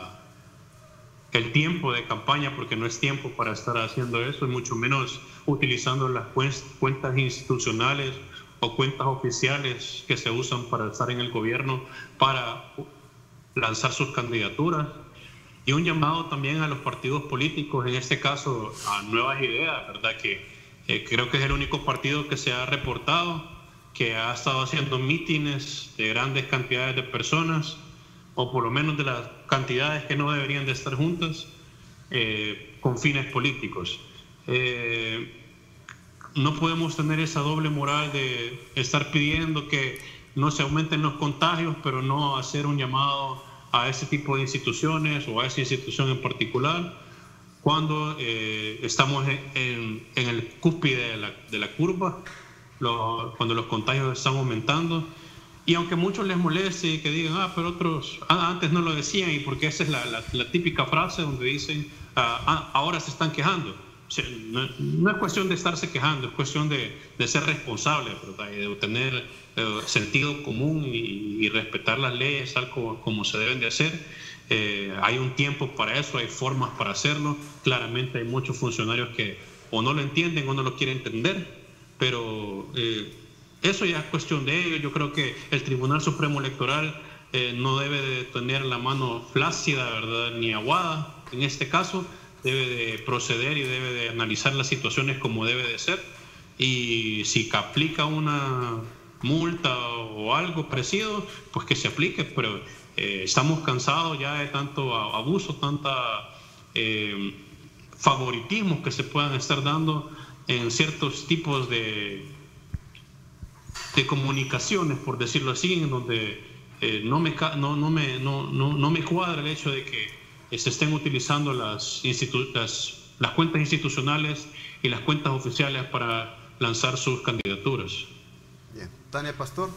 el tiempo de campaña, porque no es tiempo para estar haciendo eso, y mucho menos utilizando las cuentas institucionales o cuentas oficiales que se usan para estar en el gobierno para lanzar sus candidaturas. Y un llamado también a los partidos políticos, en este caso a Nuevas Ideas, ¿verdad? Que creo que es el único partido que se ha reportado que ha estado haciendo mítines de grandes cantidades de personas, o por lo menos de las cantidades que no deberían de estar juntas, con fines políticos. No podemos tener esa doble moral de estar pidiendo que no se aumenten los contagios, pero no hacer un llamado a ese tipo de instituciones o a esa institución en particular, cuando estamos en el cúspide de la curva, cuando los contagios están aumentando. Y aunque a muchos les moleste y que digan, pero otros antes no lo decían, y porque esa es la típica frase donde dicen, ahora se están quejando. O sea, no es cuestión de estarse quejando, es cuestión de ser responsable, ¿verdad? Y de tener sentido común y respetar las leyes tal como se deben de hacer. Hay un tiempo para eso, hay formas para hacerlo. Claramente hay muchos funcionarios que o no lo entienden o no lo quieren entender, pero eso ya es cuestión de ellos. Yo creo que el Tribunal Supremo Electoral no debe de tener la mano flácida, ¿verdad?, ni aguada. En este caso debe de proceder y debe de analizar las situaciones como debe de ser, y si aplica una multa o algo parecido, pues que se aplique. Pero estamos cansados ya de tanto abuso, tanta favoritismos que se puedan estar dando en ciertos tipos de comunicaciones, por decirlo así, en donde no me cuadra el hecho de que se estén utilizando las cuentas institucionales y las cuentas oficiales para lanzar sus candidaturas. Bien. Tania Pastor.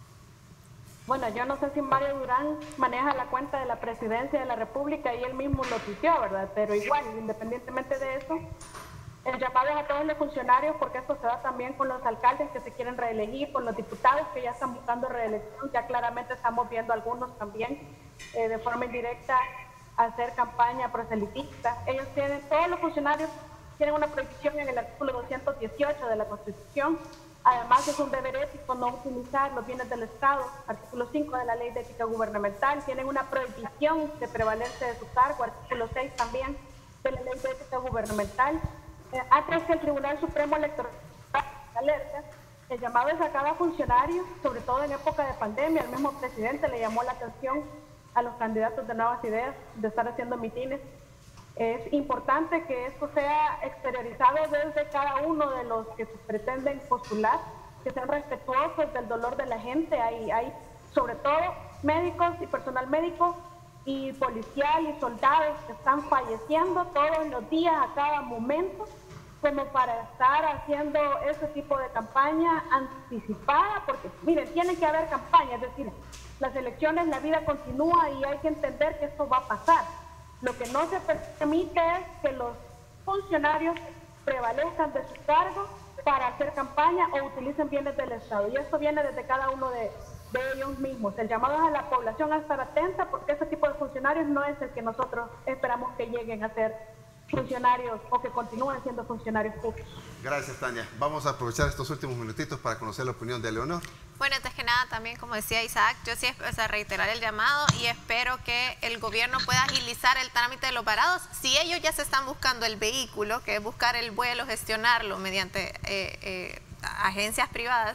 Bueno, yo no sé si Mario Durán maneja la cuenta de la Presidencia de la República y él mismo lo tuiteó, ¿verdad? Pero igual, independientemente de eso, el llamado es a todos los funcionarios, porque esto se da también con los alcaldes que se quieren reelegir, con los diputados que ya están buscando reelección. Ya claramente estamos viendo algunos también de forma indirecta hacer campaña proselitista. Todos los funcionarios tienen una prohibición en el artículo 218 de la Constitución Además, es un deber ético no utilizar los bienes del Estado. Artículo 5 de la Ley de Ética Gubernamental. Tienen una prohibición de prevalencia de su cargo. Artículo 6 también de la Ley de Ética Gubernamental. Antes que el Tribunal Supremo Electoral alerta, el llamado es a cada funcionario, sobre todo en época de pandemia. El mismo presidente le llamó la atención a los candidatos de Nuevas Ideas de estar haciendo mitines. Es importante que esto sea exteriorizado desde cada uno de los que se pretenden postular, que sean respetuosos del dolor de la gente. Hay sobre todo médicos y personal médico y policial y soldados que están falleciendo todos los días, a cada momento, como para estar haciendo ese tipo de campaña anticipada, porque miren, tiene que haber campaña, es decir, las elecciones, la vida continúa y hay que entender que esto va a pasar. Lo que no se permite es que los funcionarios prevalezcan de su cargo para hacer campaña o utilicen bienes del Estado. Y esto viene desde cada uno de ellos mismos. El llamado es a la población a estar atenta, porque ese tipo de funcionarios no es el que nosotros esperamos que lleguen a ser funcionarios o que continúen siendo funcionarios públicos. Gracias, Tania. Vamos a aprovechar estos últimos minutitos para conocer la opinión de Leonor. Bueno, antes que nada, también como decía Isaac, yo sí reiterar el llamado y espero que el gobierno pueda agilizar el trámite de los varados. Si ellos ya se están buscando el vehículo, que es buscar el vuelo, gestionarlo mediante agencias privadas,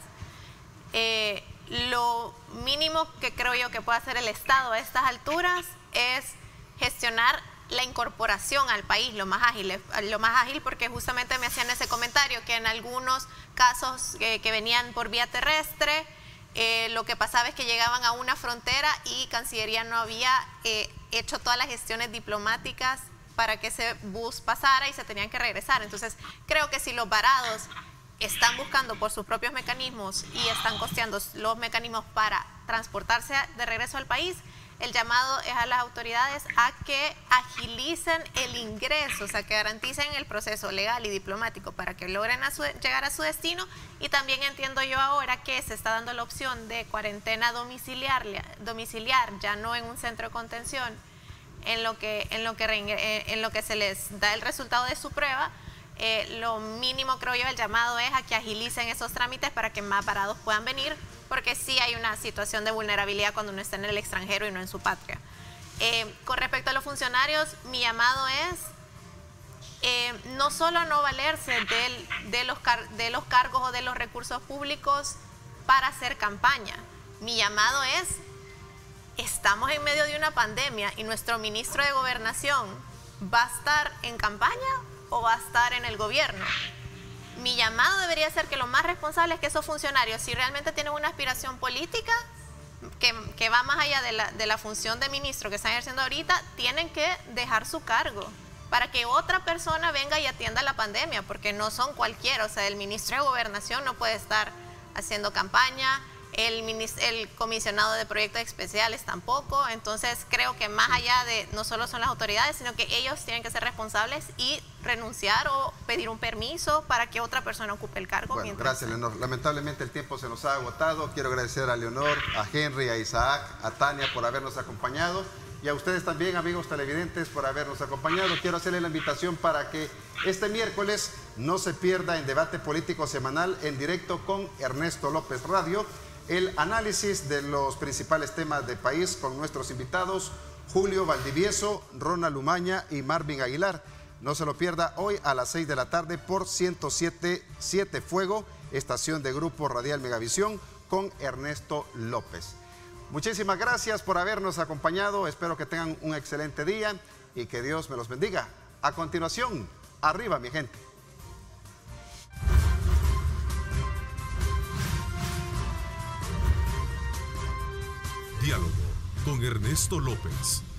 lo mínimo que creo yo que puede hacer el Estado a estas alturas es gestionar la incorporación al país lo más ágil, porque justamente me hacían ese comentario que en algunos casos que venían por vía terrestre, lo que pasaba es que llegaban a una frontera y Cancillería no había hecho todas las gestiones diplomáticas para que ese bus pasara y se tenían que regresar. Entonces creo que si los varados están buscando por sus propios mecanismos y están costeando los mecanismos para transportarse de regreso al país, el llamado es a las autoridades a que agilicen el ingreso, o sea, que garanticen el proceso legal y diplomático para que logren llegar a su destino. Y también entiendo yo ahora que se está dando la opción de cuarentena domiciliar, ya no en un centro de contención, en lo que se les da el resultado de su prueba. Lo mínimo, creo yo, el llamado es a que agilicen esos trámites para que más varados puedan venir, porque sí hay una situación de vulnerabilidad cuando uno está en el extranjero y no en su patria. Con respecto a los funcionarios, mi llamado es no solo no valerse de los cargos o de los recursos públicos para hacer campaña. Mi llamado es, estamos en medio de una pandemia y nuestro ministro de Gobernación va a estar en campaña o va a estar en el gobierno. Mi llamado debería ser que lo más responsable es que esos funcionarios, si realmente tienen una aspiración política que va más allá de la función de ministro que están ejerciendo ahorita, tienen que dejar su cargo para que otra persona venga y atienda la pandemia, porque no son cualquiera. O sea, el ministro de Gobernación no puede estar haciendo campaña, el comisionado de proyectos especiales tampoco. Entonces creo que más allá de, no solo son las autoridades, sino que ellos tienen que ser responsables y renunciar o pedir un permiso para que otra persona ocupe el cargo. Bueno, gracias, Leonor. Lamentablemente el tiempo se nos ha agotado. Quiero agradecer a Leonor, a Henry, a Isaac, a Tania por habernos acompañado y a ustedes también, amigos televidentes, por habernos acompañado. Quiero hacerle la invitación para que este miércoles no se pierda en Debate Político Semanal en directo con Ernesto López Radio el análisis de los principales temas del país con nuestros invitados Julio Valdivieso, Ronald Umaña y Marvin Aguilar. No se lo pierda hoy a las 6 de la tarde por 107.7 Fuego, estación de Grupo Radial Megavisión, con Ernesto López. Muchísimas gracias por habernos acompañado. Espero que tengan un excelente día y que Dios me los bendiga. A continuación, arriba mi gente. Diálogo con Ernesto López.